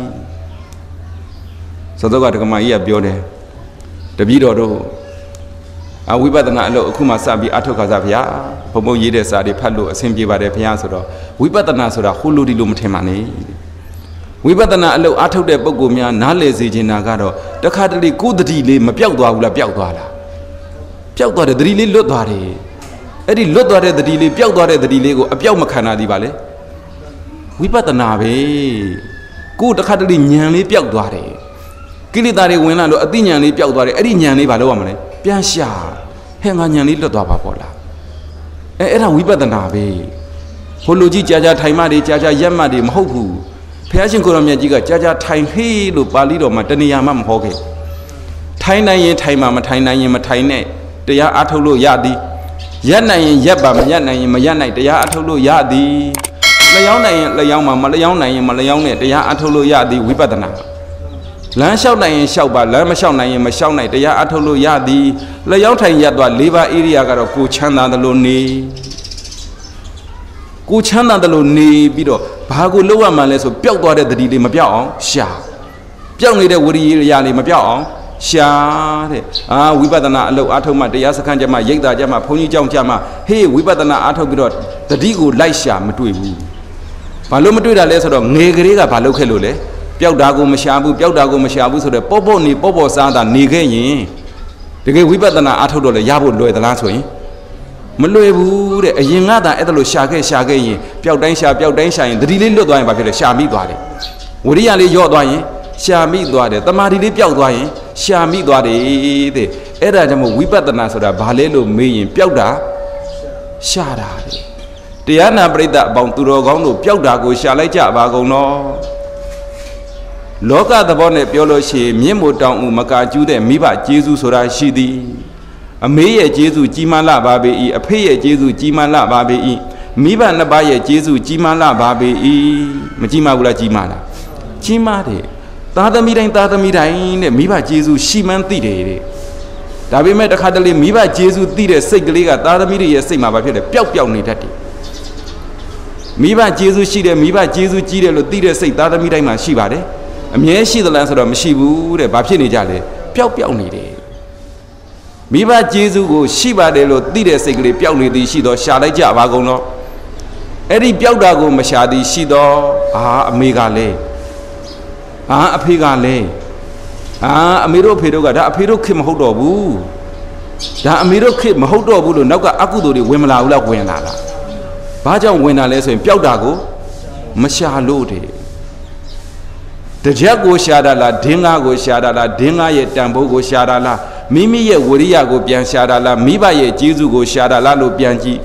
သောတော်ကဒကမကြီးကပြောတယ်တပည့်တော်တို့အဝိပဿနာအလုပ်အခုမှစပြီးအထောက်ခါစားဗျာဘုံဘုံရေးတဲ့စာတွေဖတ်လို့အဆင်ပြေပါတယ်ဗျာဆိုတော့ဝိပဿနာဆိုတာဟိုလိုဒီလိုမထင်ပါနဲ့ဝိပဿနာအလုပ်အထောက်တဲ့ပုဂ္ဂိုလ်များနားလည်စေချင်တာကတော့တခါတလေကိုယ်တတိလေးမပြောက်သွားဘူးလားပြောက်သွားလားပြောက်သွားတယ်တတိလေးလွတ်သွားတယ်အဲ့ဒီလွတ်သွားတဲ့တတိလေးပြောက်သွားတဲ့တတိလေးကိုအပြောက်မခံတာဒီပါလေဝိပဿနာပဲကိုယ်တခါတလေဉာဏ်လေးပြောက်သွားတယ်ကိလေသာတွေဝင်လာလို့အသိဉာဏ်လေးပြောက်သွားတယ်အဲ့ဒီဉာဏ်လေးဘာလို့ရမလဲပြန်ရှာဟဲ့ငါဉာဏ်လေးလွတ်သွားပါပေါ့လားအဲအဲ့ဒါဝိပဿနာပဲဟိုလူကြီးကြာကြာထိုင်မှတွေကြာကြာရက်မှတွေမဟုတ်ဘူးဘုရားရှင်ကိုရောမြတ်ကြီးကကြာကြာထိုင်ဟေးလို့ပါဠိတော်မှာတဏှာမှမဟောခဲ့ထိုင်နိုင်ရင်ထိုင်မှာမထိုင်နိုင်ရင်မထိုင်နဲ့တရားအထုတ်လို့ရသည်ရက်နိုင်ရင်ရက်ပါမရက်နိုင်ရင်မရက်နိုင်တရားအထုတ်လို့ရသည်လျောင်းနိုင်ရင်လျောင်းမှာမလျောင်းနိုင်ရင်မလျောင်းနဲ့တရားအထုတ်လို့ရသည်ဝိပဿနာလမ်းလျှောက်နိုင်ရင်လျှောက်ပါလမ်းမလျှောက်နိုင်ရင်မလျှောက်နိုင်တရားအထုတ်လို့ရသည်လျောင်းထိုင်ရက်သွား၄ပါးဣရိယာကတော့ကိုချမ်းသာတယ်လို့နေကိုချမ်းသာတယ်လို့နေပြီးတော့ဘာကိုလောက်ရမှလဲဆိုပျောက်သွားတဲ့တတိလေးမပြောက်အောင်ရှာပျောက်နေတဲ့ဝိရိယလေးမပြောက်အောင်ရှာတဲ့အာဝိပဿနာအလုပ်အထုတ်မှတရားစခန်းကျမှရိတ်တာကျမှဘုန်းကြီးကြောင့်ကျမှဟေးဝိပဿနာအထုတ်ပြီးတော့တတိကိုလိုက်ရှာမတွေ့ဘူးဘာလို့မတွေ့တာလဲဆိုတော့ငယ်ကလေးကဘာလုပ်ခဲ့လို့လဲပျောက်တာကိုမရှာဘူးပျောက်တာကိုမရှာဘူးဆိုတော့ပေါ့ပေါ့နေပေါ့ပေါ့စားတာနေခဲ့ရင်တကယ်ဝိပဿနာအထုတ်တော့လေရဖို့လွယ်သလားဆိုရင်မလွယ်ဘူးတဲ့အရင်ကသာအဲ့ဒါလို့ရှာခဲ့ရှာခဲ့ရင်ပျောက်တိုင်းရှာပျောက်တိုင်းရှာရင်တတိလေးလွတ်သွားရင်ဘာဖြစ်လဲရှာမိသွားတယ်ဝိရိယလေးညော့သွားရင်ရှာမိသွားတယ်တမာတိလေးပျောက်သွားရင်ရှာမိသွားတယ်တဲ့အဲ့ဒါကြောင့်မို့ဝိပဿနာဆိုတာဘာလဲလို့မေးရင်ပျောက်တာရှာတာတဲ့တရားနာပရိသတ်အပေါင်းသူတော်ကောင်းတို့ပျောက်တာကိုရှာလိုက်ကြပါကုန်တော့လောကသဘောနဲ့ပြောလို့ရှိရင်မြင့်မို့တောင်ဦးမကာကျူးတဲ့မိဘကျေးဇူးဆိုတာရှိသည်အမေရဲ့ကျေးဇူးကြီးမားလာပါပေ၏အဖေရဲ့ကျေးဇူးကြီးမားလာပါပေ၏မိဘနှစ်ပါးရဲ့ကျေးဇူးကြီးမားလာပါပေ၏မကြီးမားဘူးလားကြီးမားလားကြီးမားတယ်သားသမီးတိုင်းသားသမီးတိုင်းတဲ့မိဘကျေးဇူးရှိမှန်းသိတယ်တဲ့ဒါပေမဲ့တစ်ခါတလေမိဘကျေးဇူးသိတဲ့စိတ်ကလေးကသားသမီးတွေရဲ့စိတ်မှာဘာဖြစ်လဲပျောက်ပျောက်နေတတ်တယ်မိဘကျေးဇူးရှိတယ်မိဘကျေးဇူးကြီးတယ်လို့သိတဲ့စိတ်သားသမီးတိုင်းမှာရှိပါတယ်အမြဲရှိသလားဆိုတော့မရှိဘူးတဲ့ဘာဖြစ်နေကြလဲပျောက်ပျောက်နေတယ်မိဘကျေးဇူးကိုရှိပါတယ်လို့သိတဲ့စိတ်ကလေးပျောက်နေသည်ရှိတော့ရှာလိုက်ကြပါကုန်တော့အဲ့ဒီပျောက်တာကိုမရှာသည်ရှိတော့အာအမေကလည်းအာအဖေကလည်းအာအမေတို့အဖေတို့ကဒါအဖေတို့ခေတ်မဟုတ်တော့ဘူးဒါအမေတို့ခေတ်မဟုတ်တော့ဘူးလို့နောက်ကအကုသိုလ်တွေဝင်မလာဘူးလားဝင်လာလားဘာကြောင့်ဝင်လာလဲဆိုရင်ပျောက်တာကိုမရှာလို့တယ်တကြက်ကိုရှာတာလားဒင်းကားကိုရှာတာလားဒင်းကားရဲ့တန်ဖိုးကိုရှာတာလားမိမိရဲ့ဝရိယကိုပြန်ရှာတာလားမိဘရဲ့ကျေးဇူးကိုရှာတာလားလို့ပြန်ကြည့်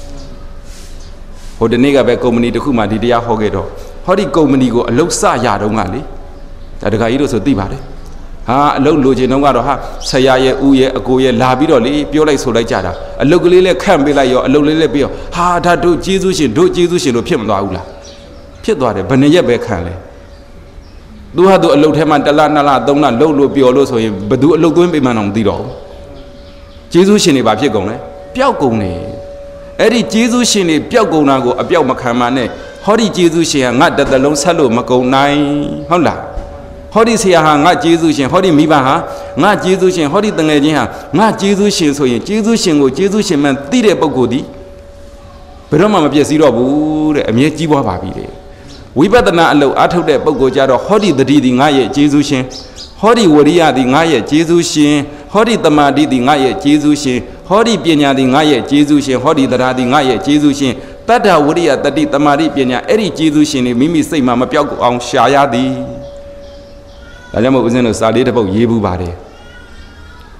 ဟိုတနေ့ကပဲကုမ္ပဏီတစ်ခုမှဒီတရားဟောခဲ့တော့ဟောဒီကုမ္ပဏီကိုအလုပ်စရတော့ကလေဒါတခါကြီးတို့ဆိုသိပါတယ်ဟာအလုပ်လိုချင်တော့ကတော့ဟာဆရာရဲ့ဦးရဲ့အကိုရဲ့လာပြီးတော့လေပြောလိုက်ဆိုလိုက်ကြတာအလုပ်ကလေးလည်းခန့်ပေးလိုက်ရောအလုပ်လေးလည်းပြီးရောဟာဒါတို့ကျေးဇူးရှင်တို့ကျေးဇူးရှင်တို့ဖြစ်မသွားဘူးလားဖြစ်သွားတယ်ဘယ်နှစ်ရက်ပဲခံလဲသူဟာသူအလုပ်ထဲမှာတစ်လနှစ်လသုံးလလှုပ်လို့ပျော်လို့ဆိုရင်ဘယ်သူအလုပ်သွင်းပေးမှန်းတော့မသိတော့ဘူးကျေးဇူးရှင်တွေဘာဖြစ်ကုန်လဲပျောက်ကုန်တယ်အဲ့ဒီကျေးဇူးရှင်တွေပျောက်ကုန်တာကိုအပျောက်မခံမှနဲ့ဟောဒီကျေးဇူးရှင်ကငါတစ်သက်လုံးဆက်လို့မကုန်နိုင်ဟုတ်လားဟောဒီဆရာဟာငါကျေးဇူးရှင်ဟောဒီမိဘဟာငါကျေးဇူးရှင်ဟောဒီတငယ်ချင်းဟာငါကျေးဇူးရှင်ဆိုရင်ကျေးဇူးရှင်ကိုကျေးဇူးရှင်မှန်သိတဲ့ပုဂ္ဂိုလ်ဒီဘယ်တော့မှမပြည့်စည်တော့ဘူးတဲ့အမြဲကြီးပွားပါပြီတဲ့ဝိပဿနာအလုပ်အားထုတ်တဲ့ပုဂ္ဂိုလ်ကြတော့ဟောဒီတတိဒီငါရဲ့ကျေးဇူးရှင်ဟောဒီဝရိယဒီငါရဲ့ကျေးဇူးရှင်ဟောဒီတမာတိဒီငါရဲ့ကျေးဇူးရှင်ဟောဒီပညာဒီငါရဲ့ကျေးဇူးရှင်ဟောဒီတရားဒီငါရဲ့ကျေးဇူးရှင်တတ္တဝရိယတတိတမာတိပညာအဲ့ဒီကျေးဇူးရှင်တွေမိမိစိတ်မှာမပြောက်အောင်ရှာရသည်ဒါကြောင့်မို့ဦးဇင်းတို့စာလေးတစ်ပုဒ်ရေးဘူးပါတယ်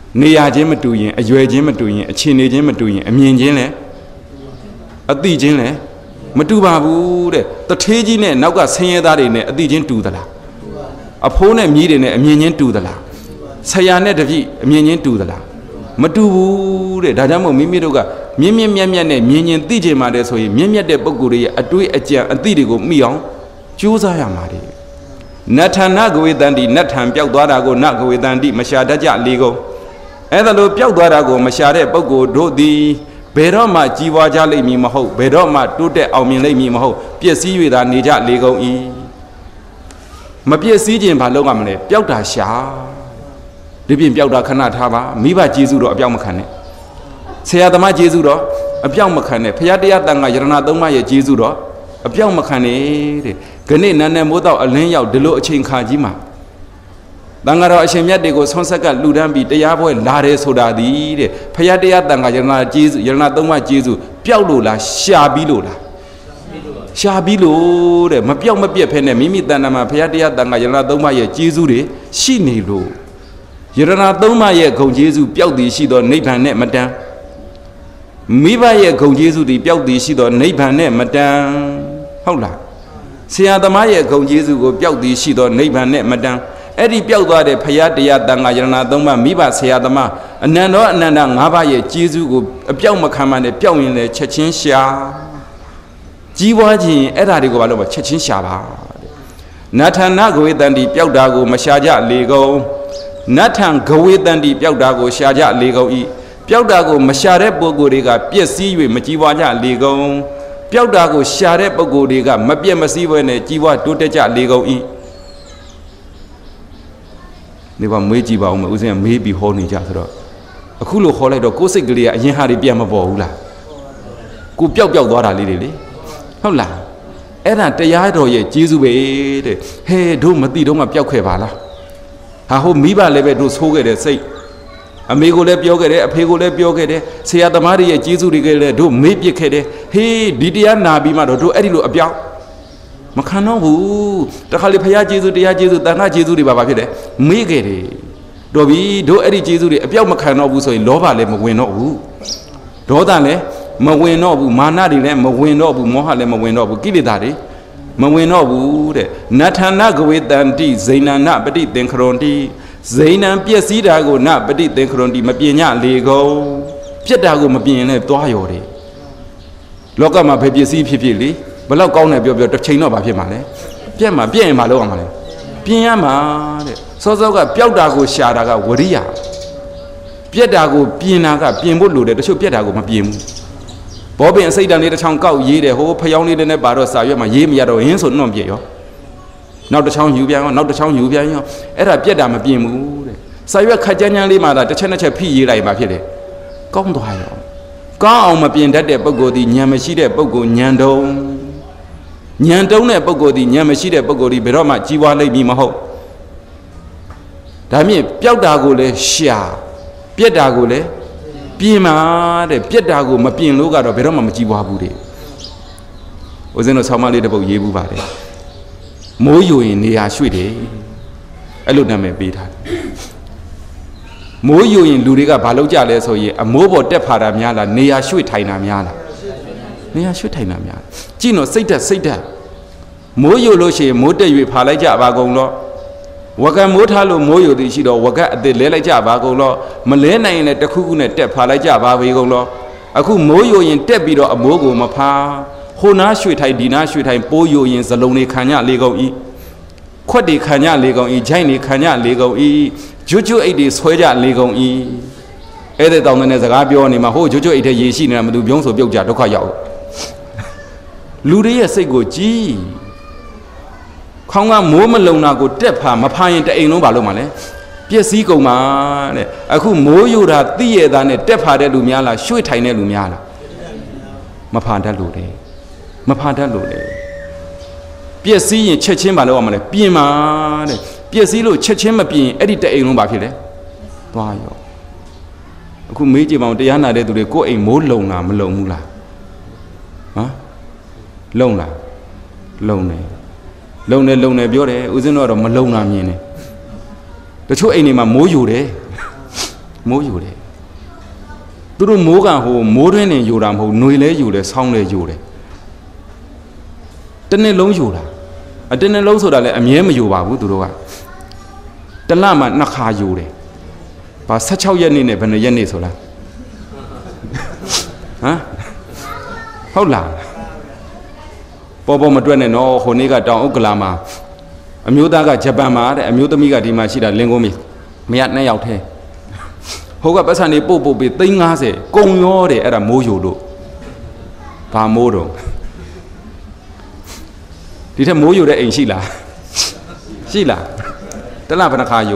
နေရာချင်းမတူရင်အရွယ်ချင်းမတူရင်အခြေအနေချင်းမတူရင်အမြင်ချင်းလဲအသိချင်းလဲမတူပါဘူးတဲ့တထေးကြီးနဲ့နောက်ကဆင်းရဲသားတွေနဲ့အသိချင်းတူသလားအဖိုးနဲ့မြီးတွေနဲ့အမြင်ချင်းတူသလားဆရာနဲ့တပည့်အမြင်ချင်းတူသလားမတူဘူးတဲ့ဒါကြောင့်မို့မိမိတို့ကမြင့်မြင့်မြတ်မြတ်နဲ့မြင်ရင်သိချင်ပါတယ်ဆိုရင်မြင့်မြတ်တဲ့ပုဂ္ဂိုလ်တွေရဲ့အတွေးအကြံအသိတွေကိုမိအောင်ကြိုးစားရမှာတဲ့နတ်ထန်နဂဝေတန်တိနတ်ထန်ပျောက်သွားတာကိုနဂဝေတန်တိမရှာတတ်ကြလေကုန်အဲ့ဒါလိုပျောက်သွားတာကိုမရှာတဲ့ပုဂ္ဂိုလ်တို့သည်ဘယ်တော့မှကြီးပွားကြလိမ့်မည်မဟုတ်ဘယ်တော့မှတိုးတက်အောင်မြင်လိမ့်မည်မဟုတ်ပျက်စီး၍သာနေကြလေကုန်၏မပျက်စီးခြင်းဘာလို့ကမလဲပျောက်တာရှာဒီပြင်ပျောက်တာခဏထားပါမိဘကျေးဇူးတော့အပြောက်မခံနဲ့ဆရာသမားကျေးဇူးတော့အပြောက်မခံနဲ့ဖရာတရားတန်ခါယရဏသုံးပါးရဲ့ကျေးဇူးတော့အပြောက်မခံနဲ့တဲ့ခဏနန်းနဲ့မိုးတော့အလင်းရောက်ဒီလိုအချိန်ခါကြီးမှာတန်ခါတော်အရှင်မြတ်တွေကိုဆွမ်းဆက်ကလှူဒန်းပြီးတရားပွဲလာတယ်ဆိုတာဒီတဲ့ဖရာတရားတန်ခါယရဏကျေးဇူးယရဏသုံးပါးကျေးဇူးပျောက်လို့လားရှာပြီးလို့လားရှာပြီးလို့တဲ့မပျောက်မပြက်ဖဲနဲ့မိမိတဏ္ဍာမှာဖရာတရားတန်ခါယရဏသုံးပါးရဲ့ကျေးဇူးတွေရှိနေလို့ယရဏသုံးပါးရဲ့ဂုဏ်ကျေးဇူးပျောက်သည်ရှိသောနိဗ္ဗာန်နဲ့မတန်မိဘရဲ့ဂုဏ်ကျေးဇူးတွေပျောက်သည်ရှိသောနိဗ္ဗာန်နဲ့မတန်ဟုတ်လားဆရာသမားရဲ့ဂုဏ်ကျေးဇူးကိုပျောက်သည်ရှိသောနိဗ္ဗာန်နဲ့မတန်အဲ့ဒီပျောက်သွားတဲ့ဖရာတရားတန်ခါယရဏသုံးပါးမိဘဆရာသမားအနန္တောအနန္တငါးပါးရဲ့ကျေးဇူးကိုအပျောက်မခံမှနဲ့ပျောက်ရင်လည်းချက်ချင်းရှာကြီးပွားခြင်းအဲ့ဒါတွေကိုဘာလို့မချက်ချင်းရှာပါတဲ့နတ်ထန်နဂဝေတန်တိပျောက်တာကိုမရှာကြလေကုန်နတ်ထံဂဝေတန်တိပျောက်တာကိုရှာကြလေကုန်ဤပျောက်တာကိုမရှာတဲ့ပုဂ္ဂိုလ်တွေကပျက်စီး၍မကြည်ပွားကြလေကုန်ပျောက်တာကိုရှာတဲ့ပုဂ္ဂိုလ်တွေကမပြတ်မစည်းဘဲနဲ့ကြည်ပွားတိုးတက်ကြလေကုန်ဤဒီကမေးကြည့်ပါဦးမယ်ဦးဇင်းကမေးပြီးဟောနေကြဆိုတော့အခုလို့ခေါ်လိုက်တော့ကိုယ်စိတ်ကလေးကအရင်ဟာတွေပြန်မပေါ်ဘူးလားကိုပျောက်ပျောက်သွားတာလေးတွေလေဟုတ်လားအဲ့ဒါတရားတော်ရဲ့ကျေးဇူးပဲတဲ့ဟဲတို့မသိတော့မှပျောက်ခဲ့ပါလားဟာဟိုမိဘလည်းပဲတို့ဆိုးခဲ့တဲ့စိတ်အမေကိုလည်းပြောခဲ့တယ်အဖေကိုလည်းပြောခဲ့တယ်ဆရာသမားတွေရဲ့ကျေးဇူးတွေကလည်းတို့မေ့ပစ်ခဲ့တယ်ဟေးဒီတရားနာပြီးမှတော့တို့အဲ့ဒီလိုအပြောင်းမခံတော့ဘူးတခါလေဖရာကျေးဇူးတရားကျေးဇူးတန်ခါကျေးဇူးတွေပါပါဖြစ်တယ်မေ့ခဲ့တယ်တော်ပြီတို့အဲ့ဒီကျေးဇူးတွေအပြောင်းမခံတော့ဘူးဆိုရင်လောဘလည်းမဝင်တော့ဘူးဒေါသလည်းမဝင်တော့ဘူးမာနတွေလည်းမဝင်တော့ဘူးမောဟလည်းမဝင်တော့ဘူးကိလေသာတွေမဝင်တော့ဘူးတဲ့နထာဏဂဝေတန္တိဇိဏနာပฏิသင်္ခရွန်တိဇိဏံပျက်စီးတာကိုနပฏิသင်္ခရွန်တိမပြင်းညလေကုန်ပြက်တာကိုမပြင်းနဲ့သွားရော်တယ်လောကမှာဘယ်ပစ္စည်းဖြစ်ဖြစ်လေဘလောက်ကောင်းတယ်ပြောပြောတစ်ချိန်တော့ဘာဖြစ်မှာလဲပြက်မှာပြက်ရင်မလုပ်အောင်မလဲပြင်းရမှာတဲ့စောစောကပျောက်တာကိုရှာတာကဝရိယပြက်တာကိုပြင်းတာကပြင်းဖို့လိုတယ်တချို့ပြက်တာကိုမပြင်းဘူးဘောပင်အစိတ်တန်လေးတစ်ချောင်းကောက်ရေးတယ်ဟိုဖျောင်းလေးနဲ့ပါတော့စာရွက်မှာရေးမရတော့ဟင်းဆိုနှွန့်ပြရောနောက်တစ်ချောင်းယူပြန်ရောနောက်တစ်ချောင်းယူပြန်ရောအဲ့ဒါပြက်တာမပြင်းဘူးတဲ့စာရွက်ခက်ကြမ်းကြမ်းလေးမှာတစ်ချက်တစ်ချက်ဖိရေးလိုက်မှဖြစ်တယ်ကောင်းသွားရောကောင်းအောင်မပြင်းတတ်တဲ့ပုဂ္ဂိုလ်ဒီဉာဏ်မရှိတဲ့ပုဂ္ဂိုလ်ဉာဏ်တုံးဉာဏ်တုံးတဲ့ပုဂ္ဂိုလ်ဒီဉာဏ်မရှိတဲ့ပုဂ္ဂိုလ်ဒီဘယ်တော့မှကြီးပွားလိမ့်မည်မဟုတ်ဒါမြင့်ပျောက်တာကိုလည်းရှာပြက်တာကိုလည်းပြင်းမှာတဲ့ပြက်တာကိုမပြင်းလို့ကတော့ဘယ်တော့မှမကြည်ပွားဘူးတဲ့ဦးဇင်းတို့ဆောင်းမလေးတစ်ပုဒ်ရေးဘူးပါတယ်မိုးယိုရင်နေရာရွှေ့တယ်အဲ့လိုနာမည်ပေးထားတယ်မိုးယိုရင်လူတွေကဘာလုပ်ကြလဲဆိုရင်အမိုးပေါ်တက်ဖာတာများလားနေရာရွှေ့ထိုင်တာများလားနေရာရွှေ့ထိုင်တာများကြည့်တော့စိတ်တက်စိတ်တက်မိုးယိုလို့ရှိရင်မိုးတက်၍ဖာလိုက်ကြပါကုန်တော့ဝကမိုးထားလို့မိုးယိုသည်ရှိတော့ဝကအစ်စ်လဲလိုက်ကြပါကုန်တော့မလဲနိုင်ရင်လည်းတခုခုနဲ့တက်ဖာလိုက်ကြပါပေကုန်တော့အခုမိုးယိုရင်တက်ပြီးတော့အမိုးကိုမဖာဟိုနားရွှေ့ထိုင်ဒီနားရွှေ့ထိုင်ပိုးယိုရင်ဇလုံးတွေခံညလေကုန်ဤခွက်တွေခံညလေကုန်ဤဂျိုင်းတွေခံညလေကုန်ဤကျွတ်ကျွတ်အိတ်တွေဆွဲကြလေကုန်ဤအဲ့တဲ့တောင်းတဲ့စကားပြောနေမှာဟိုကျွတ်ကျွတ်အိတ်ထဲရေရှိနေတာမသူပြုံးဆိုပြုတ်ကြဒုက္ခရောက်လူတွေရဲ့စိတ်ကိုကြည်ခေါင်းကမိုးမလုံတာကိုတက်ဖာမဖာရင်တအိမ်လုံးဘာလို့မှလဲပျက်စီးကုန်မှာတဲ့အခုမိုးယိုတာသိရတာနဲ့တက်ဖာတဲ့လူများလားရွှေ့ထိုင်တဲ့လူများလားမဖာတတ်လို့တယ်မဖာတတ်လို့လေပျက်စီးရင်ချက်ချင်းဘာလို့အောင်မလဲပြင်မှာတဲ့ပျက်စီးလို့ချက်ချင်းမပြင်အဲ့ဒီတအိမ်လုံးဘာဖြစ်လဲသွားရောအခုမေးကြည့်ပါဦးတရားနာတဲ့သူတွေကိုယ့်အိမ်မိုးလုံလားမလုံဘူးလားဟမ်လုံလားလုံတယ်လုံတယ်လုံတယ်ပြောတယ်ဦးဇင်းတို့ကတော့မလုံတာမြင်တယ်တချို့အိမ်တွေမှာမိုးယိုတယ်မိုးယူတယ်သူတို့မိုးကဟိုမိုးတွင်းနေယူတာမဟုတ်ຫນွေလဲယူတယ်ဆောင်းလဲယူတယ်တနေ့လုံးယူတာအတနေ့လုံးဆိုတာလည်းအမြဲမယူပါဘူးသူတို့ကတလမှနှစ်ခါယူတယ်ဘာ十六ရက်နေ့နဲ့ဘယ်နှစ်ရက်နေ့ဆိုလားဟမ်ဟုတ်လားပေါ်ပေါ်မတွက်နဲ့နော်ဟိုနေ့ကတောင်ဥက္ကလာမှာအမျိုးသားကဂျပန်မှာတဲ့အမျိုးသမီးကဒီမှာရှိတာလင်ကုန်ပြီမရနှစ်ယောက်ထဲဟိုကပတ်စံနေပို့ပို့ပြီးသိန်း50ကုံရောတယ်အဲ့ဒါမိုးယူလို့ဘာမိုးတော့ဒီထက်မိုးယူတဲ့အိမ်ရှိလားရှိလားတလားဘယ်နှခါယူ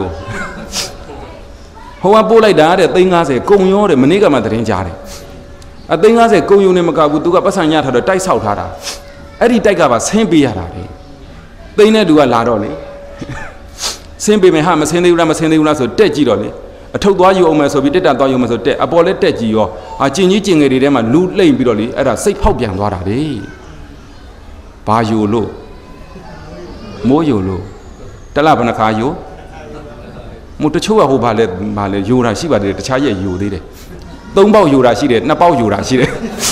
ဟိုကပို့လိုက်တာတဲ့သိန်း50ကုံရောတယ်မနေ့ကမှသတင်းကြားတယ်အသိန်း50ကုံယူနေမကဘူးသူကပတ်စံညထားတော့တိုက်ဆောက်ထားတာအဲ့ဒီတိုက်ကပါဆင်းပေးရတာလေသိန်းတဲ့သူကလာတော့လေဆင်းပေးမယ်ဟာမဆင်းသေးဘူးလားမဆင်းသေးဘူးလားဆိုတက်ကြည့်တော့လေအထုပ်သွားယူအောင်မယ်ဆိုပြီးတက်တာသွားယူမယ်ဆိုတက်အပေါ်လဲတက်ကြည့်ရောဟာကျင်ကြီးကျင်ငယ်တွေထဲမှာလူလိမ့်ပြီးတော့လေအဲ့ဒါစိတ်ဖောက်ပြန်သွားတာလေဘာယူလို့မိုးယူလို့တလားဘယ်နှခါယူမို့တချို့ကဟိုဘာလဲဘာလဲယူတာရှိပါတယ်တခြားရဲ့ယူသေးတယ်သုံးပေါက်ယူတာရှိတယ်နှစ်ပေါက်ယူတာရှိတယ်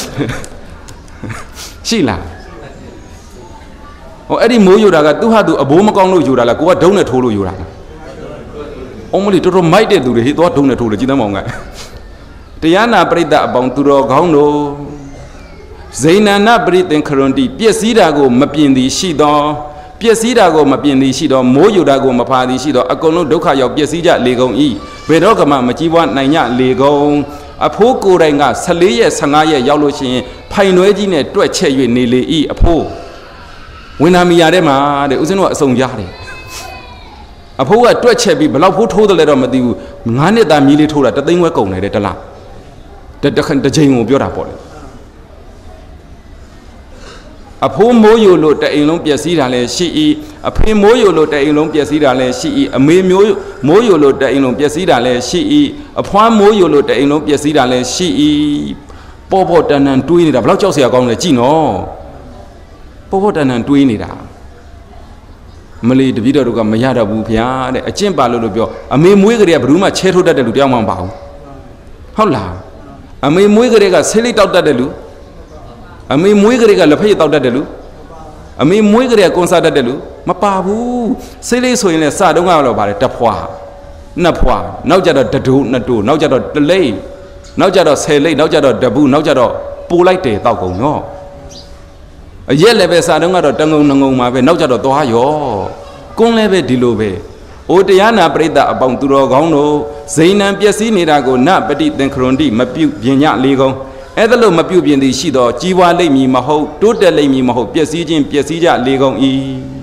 ရှိလားဟိုအဲ့ဒီမိုးယူတာကသူ့ဟာသူအဘိုးမကောင်းလို့ယူတာလားကိုကဒုံးနဲ့ထိုးလို့ယူတာလားအုံးမလီတော်တော်မိုက်တဲ့သူတွေဟိသွားဒုံးနဲ့ထိုးတယ်ကြည်သမောင်ကတရားနာပရိသတ်အပေါင်းသူတော်ကောင်းတို့ဇိဏနာပရိသင်္ခရွန်တိပျက်စီးတာကိုမပြင်သည်ရှိသောပျက်စီးတာကိုမပြင်သည်ရှိသောမိုးယူတာကိုမဖာသည်ရှိသောအကုန်လုံးဒုက္ခရောက်ပျက်စီးကြလေကုန်၏ဘယ်တော့မှမကြည်ပွားနိုင်ကြလေကုန်အဖိုးကိုယ်တိုင်က十四ရက်十五ရက်ရောက်လို့ရှိရင်ဖိုင်နွဲကြီးနဲ့တွက်ချက်၍နေလေ၏အဖိုးဝင်နာမီယာထဲမှာတဲ့ဦးဇင်းတို့ကအစုံရတယ်အဖိုးကတွက်ချက်ပြီးဘလောက်ဖိုးထိုးတယ်လဲတော့မသိဘူးငါးနှစ်သားမြည်လေးထိုးတာတသိန်းဝဲကုန်တယ်တဲ့တလားတတခန်တစ်ချိန်ကိုပြောတာပေါ့လေအဖိုးမိုးယူလို့တအိမ်လုံးပျက်စီးတာလည်းရှိ၏အဖေမိုးယူလို့တအိမ်လုံးပျက်စီးတာလည်းရှိ၏အမေမျိုးမိုးယူလို့တအိမ်လုံးပျက်စီးတာလည်းရှိ၏အဖွားမိုးယူလို့တအိမ်လုံးပျက်စီးတာလည်းရှိ၏ပေါ်ပေါ်တန်တန်တွေးနေတာဘလောက်ကြောက်စရာကောင်းလဲကြည့်နော်ပေါ်ပေါ်တန်တန်တွေးနေတာမလီတပည့်တော်တို့ကမရတော့ဘူးဗျာတဲ့အကျင့်ပါလို့လို့ပြောအမေမွေးကလေးကဘယ်သူမှချဲထုတ်တတ်တဲ့လူတယောက်မှမပါဘူးဟုတ်လားအမေမွေးကလေးကဆေးလေးတောက်တတ်တဲ့လူအမေမွေးကလေးကလက်ဖက်ရည်တောက်တတ်တယ်လူအမေမွေးကလေးကကွန်ဆာတတ်တယ်လူမပါဘူးဆေးလေးဆိုရင်လည်းစတုံးကတော့ပါတယ်တဖွာနှစ်ဖွာနောက်ကြတော့တဒုနှစ်တူနောက်ကြတော့တလိမ့်နောက်ကြတော့ဆယ်လိမ့်နောက်ကြတော့တဘူးနောက်ကြတော့ပိုလိုက်တယ်တောက်ကုန်ရောအရက်လည်းပဲစတုံးကတော့တငုံငုံမှာပဲနောက်ကြတော့သွားရောကွန်းလည်းပဲဒီလိုပဲအိုတရားနာပရိသတ်အပေါင်းသူတော်ကောင်းတို့ဇိဏံပျက်စီးနေတာကိုနပတိသင်္ခရွန်တိမပြုတ်ပြင်ညလေးကုန်အဲ့ဒါလို့မပြုတ်ပြင်သည်ရှိတော့ကြီးပွားလိမ့်မည်မဟုတ်တိုးတက်လိမ့်မည်မဟုတ်ပျက်စီးခြင်းပျက်စီးကြလေကုန်၏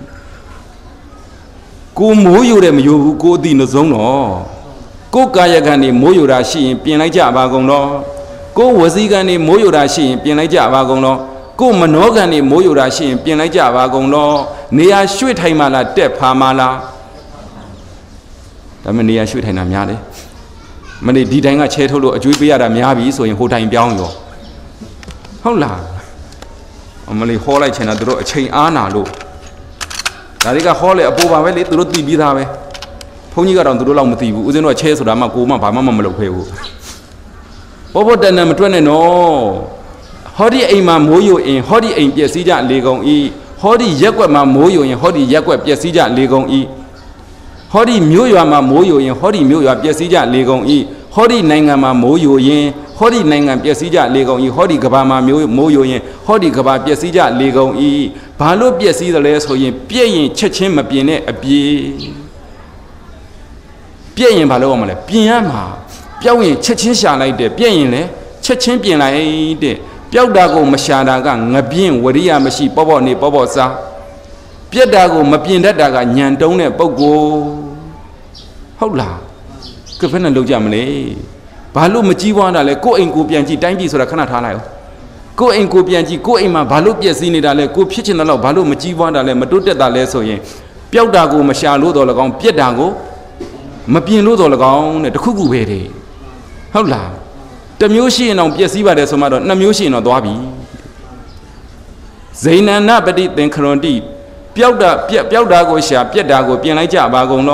ကိုမိုးယူတယ်မယူဘူးကိုအတိနှစုံတော့ကိုကာယကံနေမိုးယူတာရှိရင်ပြင်လိုက်ကြပါကုန်တော့ကိုဝစီကံနေမိုးယူတာရှိရင်ပြင်လိုက်ကြပါကုန်တော့ကိုမနောကံနေမိုးယူတာရှိရင်ပြင်လိုက်ကြပါကုန်တော့နေရာရွှေ့ထိုင်မှလားတက်ဖာမှလားဒါမှနေရာရွှေ့ထိုင်တာများတယ်မနေ့ဒီတိုင်းကချဲထုတ်လို့အကျွေးပေးရတာများပြီဆိုရင်ဟိုတိုင်းပြောင်းရောဟုတ်လားအမလေးဟောလိုက်ချင်တာသူတို့အချိန်အားနာလို့ဒါတွေကဟောလေအပေါ်ပါပဲလေသူတို့သိပြီးသားပဲဘုန်းကြီးကတော့သူတို့လောက်မသိဘူးဦးဇင်းတို့ကချဲဆိုတာမှကိုမှဘာမှမလုပ်ခဲ့ဘူးဘောဘောတန်တန်မတွက်နဲ့နော်ဟောဒီအိမ်မှာမိုးယိုအင်းဟောဒီအိမ်ပျက်စီးကြလေကုန်ဤဟောဒီရက်ွက်မှာမိုးယိုရင်ဟောဒီရက်ွက်ပျက်စီးကြလေကုန်ဤဟောဒီမြို့ရွာမှာမိုးယိုရင်ဟောဒီမြို့ရွာပျက်စီးကြလေကုန်ဤဟောဒီနိုင်ငံမှာမိုးယိုရင်ဟောဒီနိုင်ငံပျက်စီးကြလေကုန်ဤဟောဒီကဘာမှာမျိုးမိုးယိုရင်ဟောဒီကဘာပျက်စီးကြလေကုန်ဤဘာလို့ပျက်စီးတယ်လဲဆိုရင်ပြည့်ရင်ချက်ချင်းမပြင်းတဲ့အပြေပြည့်ရင်ဘာလို့ရမလဲပြင်ရမှာပြောက်ရင်ချက်ချင်းရှာလိုက်တယ်ပြည့်ရင်လည်းချက်ချင်းပြင်လိုက်တဲ့ပျောက်တာကိုမရှာတာကငပြင်းဝရိယမရှိပေါ့ပေါ့နေပေါ့ပေါ့စားပြက်တာကိုမပြင်တတ်တာကညံတုံးတဲ့ပုဂ္ဂိုလ်ဟုတ်လားကဖက်နဲ့လောက်ကြမလဲဘာလို့မကြီးပွားတာလဲကိုယ့်အိမ်ကိုပြန်ကြည့်တိုင်းပြည်ဆိုတာခဏထားလိုက်အောင်ကိုယ့်အိမ်ကိုပြန်ကြည့်ကိုယ့်အိမ်မှာဘာလို့ပျက်စီးနေတာလဲကိုဖြစ်ချင်တဲ့လောက်ဘာလို့မကြီးပွားတာလဲမတိုးတက်တာလဲဆိုရင်ပျောက်တာကိုမရှာလို့တော့၎င်းပြက်တာကိုမပြင်လို့တော့၎င်းတဲ့တခုခုပဲတဲ့ဟုတ်လားတမျိုးရှိရင်တော့ပျက်စီးပါတယ်ဆိုမှတော့နှစ်မျိုးရှိရင်တော့သွားပြီဇိဏနာပတိသင်္ခရွန်တိပျောက်တာပြက်ပျောက်တာကိုရှာပြက်တာကိုပြင်လိုက်ကြပါကုန်တော့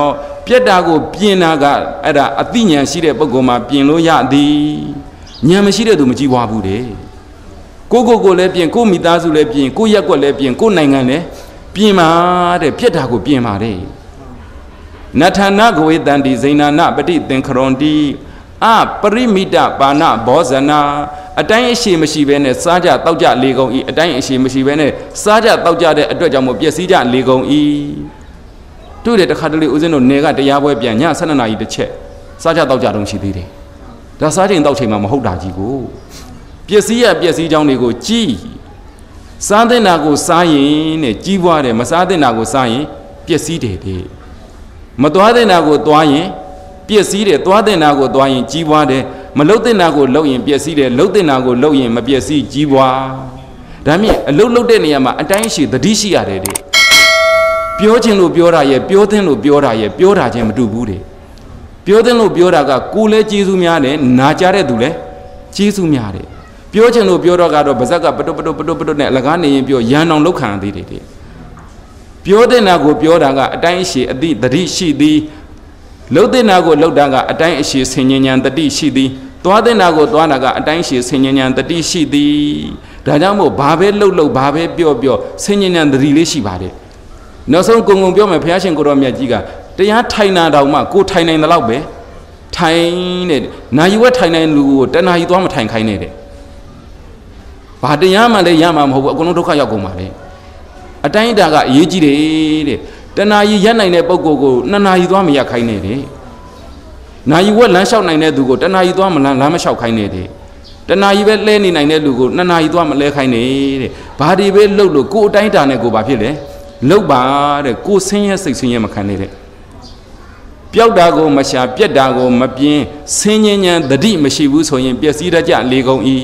ပြက်တာကိုပြင်တာကအဲ့ဒါအသိဉာဏ်ရှိတဲ့ပုဂ္ဂိုလ်မှာပြင်လို့ရသည်ဉာဏ်မရှိတဲ့သူမကြည့်ပွားဘူးတဲ့ကိုကိုကိုလည်းပြင်ကိုမိသားစုလည်းပြင်ကိုရက်ကွက်လည်းပြင်ကိုနိုင်ငံလည်းပြင်ပါတဲ့ပြက်တာကိုပြင်ပါတဲ့နထာနကဝေတန္တိဇိဏနာပฏิသင်္ခရွန်တိအပရိမိတပါဏဘောဇနာအတိုင်းအရှိမရှိဘဲနဲ့စားကြတောက်ကြလေကုန်ဤအတိုင်းအရှိမရှိဘဲနဲ့စားကြတောက်ကြတဲ့အတွက်ကြောင့်မို့ပျက်စီးကြလေကုန်ဤတွေ့တဲ့တခါတလေဦးဇင်းတို့နေကတရားပွဲပြန်ညဆယ်နှစ်နာရီတစ်ချက်စားကြတောက်ကြတော့ရှိသေးတယ်ဒါစားချိန်တောက်ချိန်မှာမဟုတ်တာကြီးကိုပျက်စီးရပျက်စီးကြောင်းတွေကိုကြည်စားတဲ့နာကိုစားရင်တဲ့ကြီးပွားတယ်မစားတဲ့နာကိုစားရင်ပျက်စီးတယ်တဲ့မသွားတဲ့နာကိုသွားရင်ပျက်စီးတယ်သွားတဲ့နာကိုသွားရင်ကြီးပွားတယ်မလှုပ်တဲ့နာကိုလှုပ်ရင်ပျက်စီးတယ်လှုပ်တဲ့နာကိုလှုပ်ရင်မပျက်စီးကြီးပွားဒါမြင့်အလှုပ်လှုပ်တဲ့နေရာမှာအတိုင်းရှိသတိရှိရတယ်တဲ့ပြောခြင်းလို့ပြောတာရဲ့ပြောသင်းလို့ပြောတာရဲ့ပြောတာချင်းမတူဘူးတဲ့ပြောသင်းလို့ပြောတာကကိုယ်လဲကျေးဇူးများတယ်နာကြတဲ့သူလဲကျေးဇူးများတယ်ပြောခြင်းလို့ပြောတော့ကတော့ဗဇက်ကပတုပတုပတုပတုနဲ့အလကားနေရင်ပြောရန်အောင်လောက်ခံသေးတယ်တဲ့ပြောတဲ့နာကိုပြောတာကအတိုင်းရှိအတိသတိရှိသည်လှုပ်တဲ့နာကိုလှုပ်တာကအတိုင်းအရှိဆင်ញဉဏ်တတိရှိသည်သွားတဲ့နာကိုသွားတာကအတိုင်းရှိဆင်ញဉဏ်တတိရှိသည်ဒါကြောင့်မို့ဘာပဲလှုပ်လှုပ်ဘာပဲပြောပြောဆင်ញဉဏ်တတိလေးရှိပါတယ်နောက်ဆုံးကုံကုံပြောမယ်ဘုရားရှင်ကိုရောမြတ်ကြီးကတရားထိုင်နာတောင်မှကိုထိုင်နိုင်တဲ့လောက်ပဲထိုင်တဲ့နာယူဝဲထိုင်နိုင်လူကိုတဏှာကြီးသွားမထိုင်ခိုင်းနဲ့တဲ့ဘာတရားမှလည်းရမှာမဟုတ်ဘူးအကုန်လုံးဒုက္ခရောက်ကုန်ပါလေအတိုင်းအတာကအရေးကြီးတယ်တဲ့တဏှာကြီးရက်နိုင်တဲ့ပုဂ္ဂိုလ်ကိုနှစ်နာရီသွားမရက်ခိုင်းနဲ့တဲ့နာယူဝက်လမ်းလျှောက်နိုင်တဲ့သူကိုတဏှာကြီးသွားမလမ်းလမ်းမလျှောက်ခိုင်းနဲ့တဲ့တဏှာကြီးပဲလဲနေနိုင်တဲ့လူကိုနှစ်နာရီသွားမလဲခိုင်းနဲ့တဲ့ဘာဒီပဲလှုပ်လို့ကိုအတိုင်းအတာနဲ့ကိုဘာဖြစ်လဲလှုပ်ပါတဲ့ကိုဆင်းရဲစိတ်ဆင်းရဲမခံနဲ့တဲ့ပျောက်တာကိုမရှာပြက်တာကိုမပြင်းဆင်းញဉဏ်တတိမရှိဘူးဆိုရင်ပျက်စီးတတ်ကြလေကုန်၏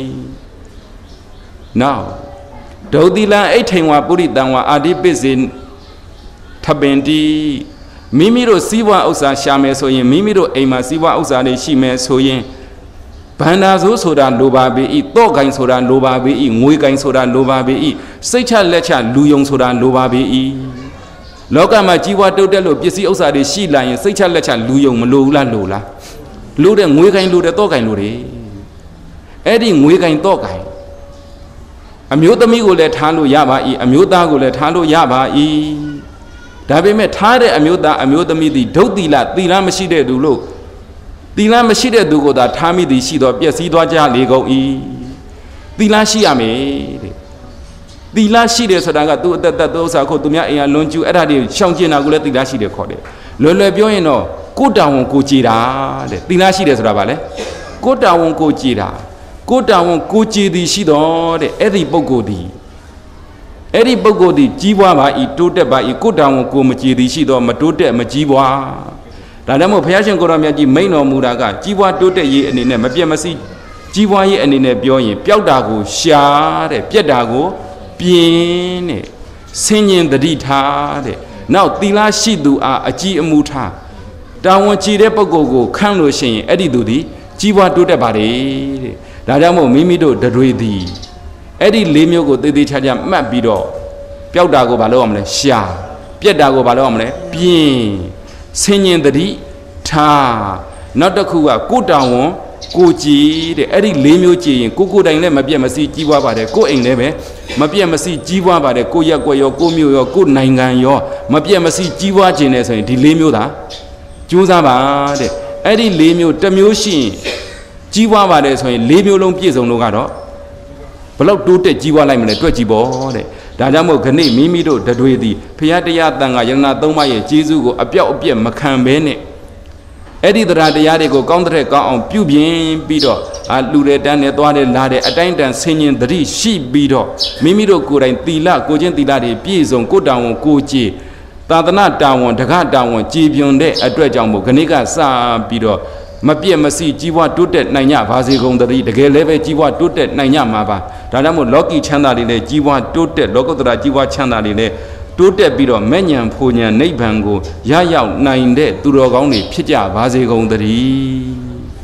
နောက်ဒုတိလံအိဋ္ဌိံဝပုရိတံဝအာတိပစ္စေထပင်တိမိမိတို့စီးပွားဥစ္စာရှာမယ်ဆိုရင်မိမိတို့အိမ်မှာစီးပွားဥစ္စာတွေရှိမယ်ဆိုရင်ဗန္ဒာဆိုးဆိုတာလိုပါပေ၏တော့ကိုင်ဆိုတာလိုပါပေ၏ငွေကိုင်ဆိုတာလိုပါပေ၏စိတ်ချလက်ချလူယုံဆိုတာလိုပါပေ၏လောကမှာကြီးပွားတိုးတက်လို့ပစ္စည်းဥစ္စာတွေရှိလာရင်စိတ်ချလက်ချလူယုံမလိုဘူးလားလိုလားလိုတဲ့ငွေကိုင်လိုတဲ့တော့ကိုင်လိုတယ်အဲ့ဒီငွေကိုင်တော့ကိုင်အမျိုးသမီးကိုလည်းထားလို့ရပါ၏အမျိုးသားကိုလည်းထားလို့ရပါ၏ဒါပေမဲ့ထားတဲ့အမျိုးသားအမျိုးသမီးသည်ဒုတ်တိလသီလမရှိတဲ့သူလို့သီလမရှိတဲ့သူကိုသာထားမိသည်ရှိတော့ပျက်စီးသွားကြလေကုန်၏သီလရှိရမယ်တဲ့သီလရှိတယ်ဆိုတာကသူ့အသက်သက်သောဥစ္စာကိုသူများအိမ်ကလွန်ကျူအဲ့ဒါတွေရှောင်ကျင်တာကိုလည်းသီလရှိတယ်ခေါ်တယ်လွယ်လွယ်ပြောရင်တော့ကိုယ်တာဝန်ကိုကြည်တာတဲ့သီလရှိတယ်ဆိုတာဗာလဲကိုယ်တာဝန်ကိုကြည်တာကိုယ်တာဝန်ကိုကြည်သည်ရှိတော့တဲ့အဲ့ဒီပုဂ္ဂိုလ်သည်အဲ့ဒီပုဂ္ဂိုလ်သည်ကြီးပွားပါ၏တိုးတက်ပါ၏ကိုယ်တာဝန်ကိုမကြည်သည်ရှိတော့မတိုးတက်မကြီးပွားဒါကြောင့်မို့ဘုရားရှင်ကိုရောမြတ်ကြီးမိန့်တော်မူတာကကြီးပွားတိုးတက်ရေးအနေနဲ့မပြတ်မစီးကြီးပွားရေးအနေနဲ့ပြောရင်ပျောက်တာကိုရှာတဲ့ပြက်တာကိုပြင်းတဲ့ဆင်းញင်တတိထားတဲ့နောက်သီလရှိသူအားအကြည်အမှုထားတာဝန်ကြည်တဲ့ပုဂ္ဂိုလ်ကိုခန့်လို့ရှိရင်အဲ့ဒီသူသည်ကြီးပွားတိုးတက်ပါလေတဲ့ဒါကြောင့်မို့မိမိတို့တတွေသည်အဲ့ဒီလေးမျိုးကိုသေသေးချာချာမှတ်ပြီးတော့ပျောက်တာကိုဘာလုပ်အောင်မလဲရှာပြက်တာကိုဘာလုပ်အောင်မလဲပြင်းဆင်းញင်တတိထားနောက်တစ်ခုကကိုယ်တာဝန်ကိုကြည်တဲ့အဲ့ဒီလေးမျိုးကြည်ရင်ကိုကိုတိုင်လည်းမပြတ်မစီးကြီးပွားပါတယ်ကိုအိမ်လည်းပဲမပြတ်မစီးကြီးပွားပါတယ်ကိုရက်ကွက်ရောကိုမြို့ရောကိုနိုင်ငံရောမပြတ်မစီးကြီးပွားခြင်းနဲ့ဆိုရင်ဒီလေးမျိုးသာကြိုးစားပါတဲ့အဲ့ဒီလေးမျိုးတစ်မျိုးရှိရင်ကြီးပွားပါတယ်ဆိုရင်လေးမျိုးလုံးပြည့်စုံလို့ကတော့ဘလောက်တိုးတက်ကြီးပွားလိုက်မလဲတွက်ကြည့်ပေါ့တဲ့ဒါကြောင့်မို့ခဏမိမိတို့တတွေသည်ဖရာတရားတန်ခါယရဏသုံးပါးရဲ့ကျေးဇူးကိုအပြောက်အပြက်မခံဘဲနဲ့အဲ့ဒီတရားတရားတွေကိုကောင်းတဲ့ကောင်းအောင်ပြုပြင်ပြီးတော့အာလူတဲ့တန်းနဲ့သွားတဲ့လာတဲ့အတိုင်းတန်ဆင်ញင်သတိရှိပြီးတော့မိမိတို့ကိုယ်တိုင်သီလကိုချင်းသီလတွေပြည့်စုံကိုတောင်ဝန်ကိုကြည်သာသနာတာဝန်တက္ကတာဝန်ကြည်ပြွန်တဲ့အတွက်ကြောင့်မို့ခဏကစပြီးတော့မပြည့်မစီကြီးပွားတိုးတက်နိုင်ကြပါစေကုန်သတည်းတကယ်လည်းပဲကြီးပွားတိုးတက်နိုင်ကြမှာပါဒါကြောင့်မို့လောကီချမ်းသာတွေလည်းကြီးပွားတိုးတက်လောကုတ္တရာကြီးပွားချမ်းသာတွေလည်းတိုးတက်ပြီးတော့မဲ့ညံဖူညံနိဗ္ဗာန်ကိုရရောက်နိုင်တဲ့သူတော်ကောင်းတွေဖြစ်ကြပါစေကုန်သတည်း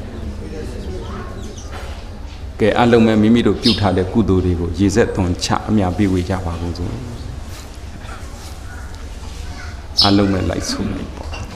ကဲအလုံးမဲ့မိမိတို့ပြုထားတဲ့ကုသိုလ်တွေကိုရေဆက်သွန်ချအမြပေးဝေကြပါကုန်စို့အလုံးမဲ့လိုက်ဆုံးလိုက်ပေါ့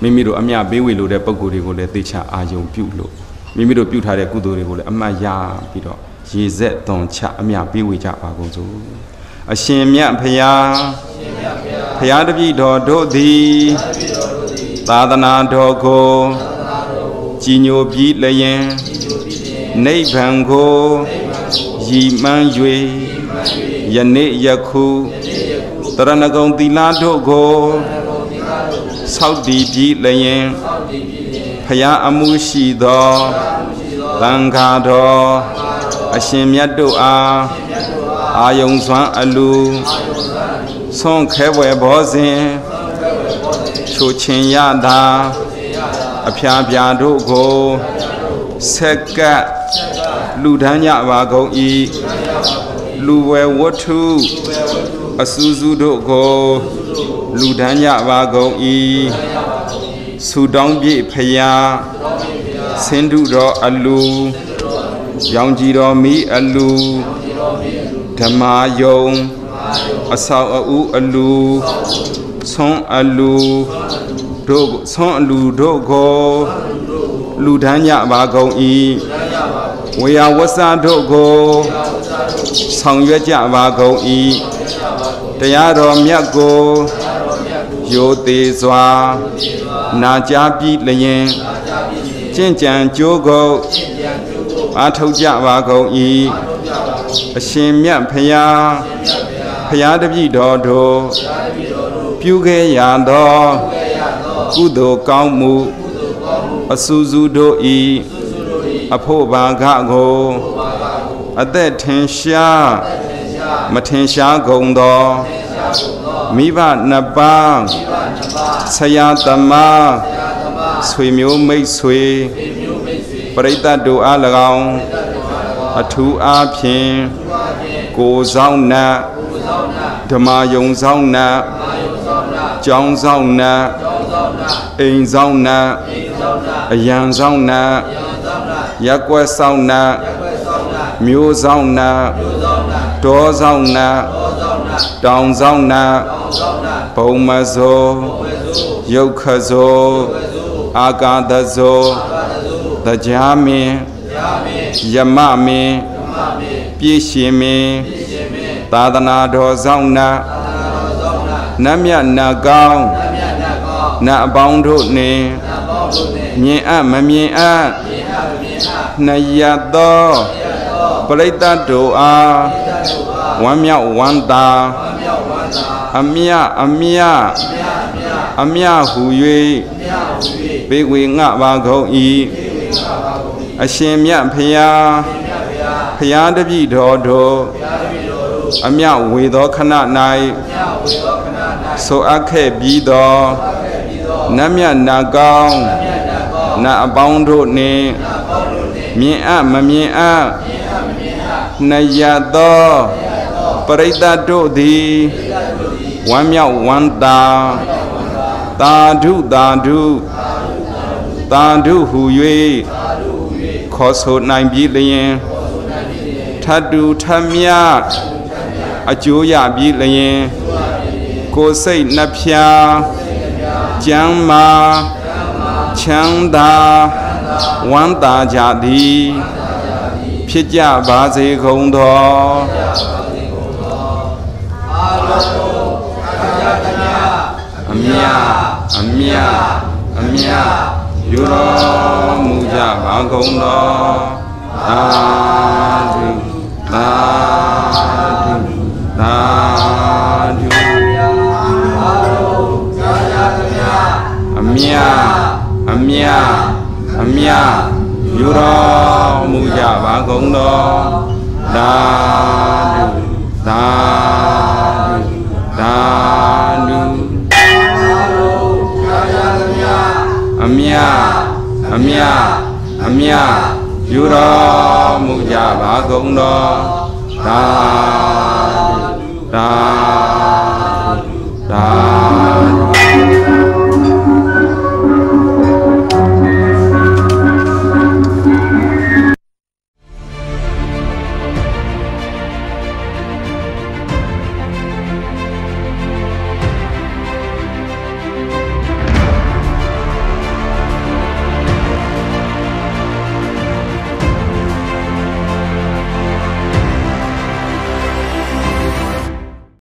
မိမိတို့အမြပေးဝေလို့တဲ့ပုံကိုယ်တွေကိုလည်းသိချအာယုံပြုလို့မိမိတို့ပြုထားတဲ့ကုသိုလ်တွေကိုလည်းအမှတ်ရပြီးတော့ရေဆက်သွန်ချအမြပေးဝေကြပါကုန်စို့အရှင်မြတ်ဖရာဖရာတပည့်တော်တို့သည်သာသနာတော်ကိုကြည်ညိုပြီးလျင်နိဗ္ဗာန်ကိုရည်မှန်း၍ယနေ့ယခုတရဏဂုံသီလတို့ကိုဆောက်တည်ပြီးလျင်ဖရာအမှုရှိသောသံဃာတော်အရှင်မြတ်တို့အားအာယုံစွမ်းအလူဆွန်ခဲဝဲဘောစဉ်ချိုချင်ရတာအဖျားပြာတို့ကိုဆက်ကပ်လူဒန်းကြပါကုန်၏လူဝဲဝတ္ထုအစူးစူးတို့ကိုလူဒန်းကြပါကုန်၏ဆူတောင်းပြည့်ဖရာဆင်းတုတော်အလူရောင်ကြည်တော်မီအလူဓမ္မာယုံအဆောက်အဦအလူဆွန်အလူတို့ဆွန်အလူတို့ကိုလူဒန်းကြပါကုန်၏ဝေယဝဆတို့ကိုဆောင်ရွက်ကြပါကုန်၏တရားတော်မြတ်ကိုရိုသေစွာနာကြားပြီးလျင်ကျင့်ကြံကြိုးကုန်အားထုတ်ကြပါကုန်၏အရှင်မြတ်ဖရာဖရာတပည့်တော်တို့ပြုခဲ့ရသောကုသိုလ်ကောင်းမှုအစူးစူးတို့ဤအဖို့ဘာကကိုအသက်ထင်ရှားမထင်ရှားကုန်သောမိဘနှစ်ပါးဆရာသမားဆွေမျိုးမိတ်ဆွေပရိသတ်တို့အား၎င်းအထူးအားဖြင့်ကိုယ်ဆောင်နတ်ဓမ္မယုံဆောင်နတ်ကျောင်းဆောင်နတ်အိမ်ဆောင်နတ်အယံဆောင်နတ်ရက်ကွက်ဆောင်နတ်မျိုးဆောင်နတ်တောဆောင်နတ်တောင်ဆောင်နတ်ဘုံမဇောရုပ်ခဇောအာကာသဇောတရားမင်းယမမင်းပြည့်ရှင်မင်းသာသနာတော်ဆောင်နတ်နတ်မြတ်နတ်ကောင်းနတ်အပေါင်းတို့နှင့်မြင်အပ်မမြင်အပ်နှစ်ရသောပရိသတ်တို့အားဝမ်းမြောက်ဝမ်းသာအမြအမြအမြဟူ၍ဘေဝေငှပါကုန်၏အရှင်မြတ်ဖရာဖရာတပည့်တော်တို့အမြဝေသောခဏ၌ဆိုအပ်ခဲ့ပြီးသောနတ်မြတ်နာကောင်းနတ်အပေါင်းတို့နှင့်မြင်အပ်မမြင်အပ်နှစ်ရသောပရိသတ်တို့သည်ဝမ်းမြောက်ဝမ်းသာသာဓုသာဓုသာဓုဟူ၍ခေါ်ဆိုနိုင်ပြီးလျင်ထတုထမြအကျိုးရပြီးလျင်ကိုယ်စိတ်နှဖျားကျမ်းမာချမ်းသာဝမ်းသာကြသည်ဖြစ်ကြပါစေကုန်သောအမြအမြအမြယူတော်မူကြပါကုန်သောသာဓုသာဓုသာဓုအမြအမြအမြယူတော်မူကြပါကုန်သောသာဓုသာဓုသာဓုအမြအမြအမြယူတော်မူကြပါကုန်သောသာဓုသာ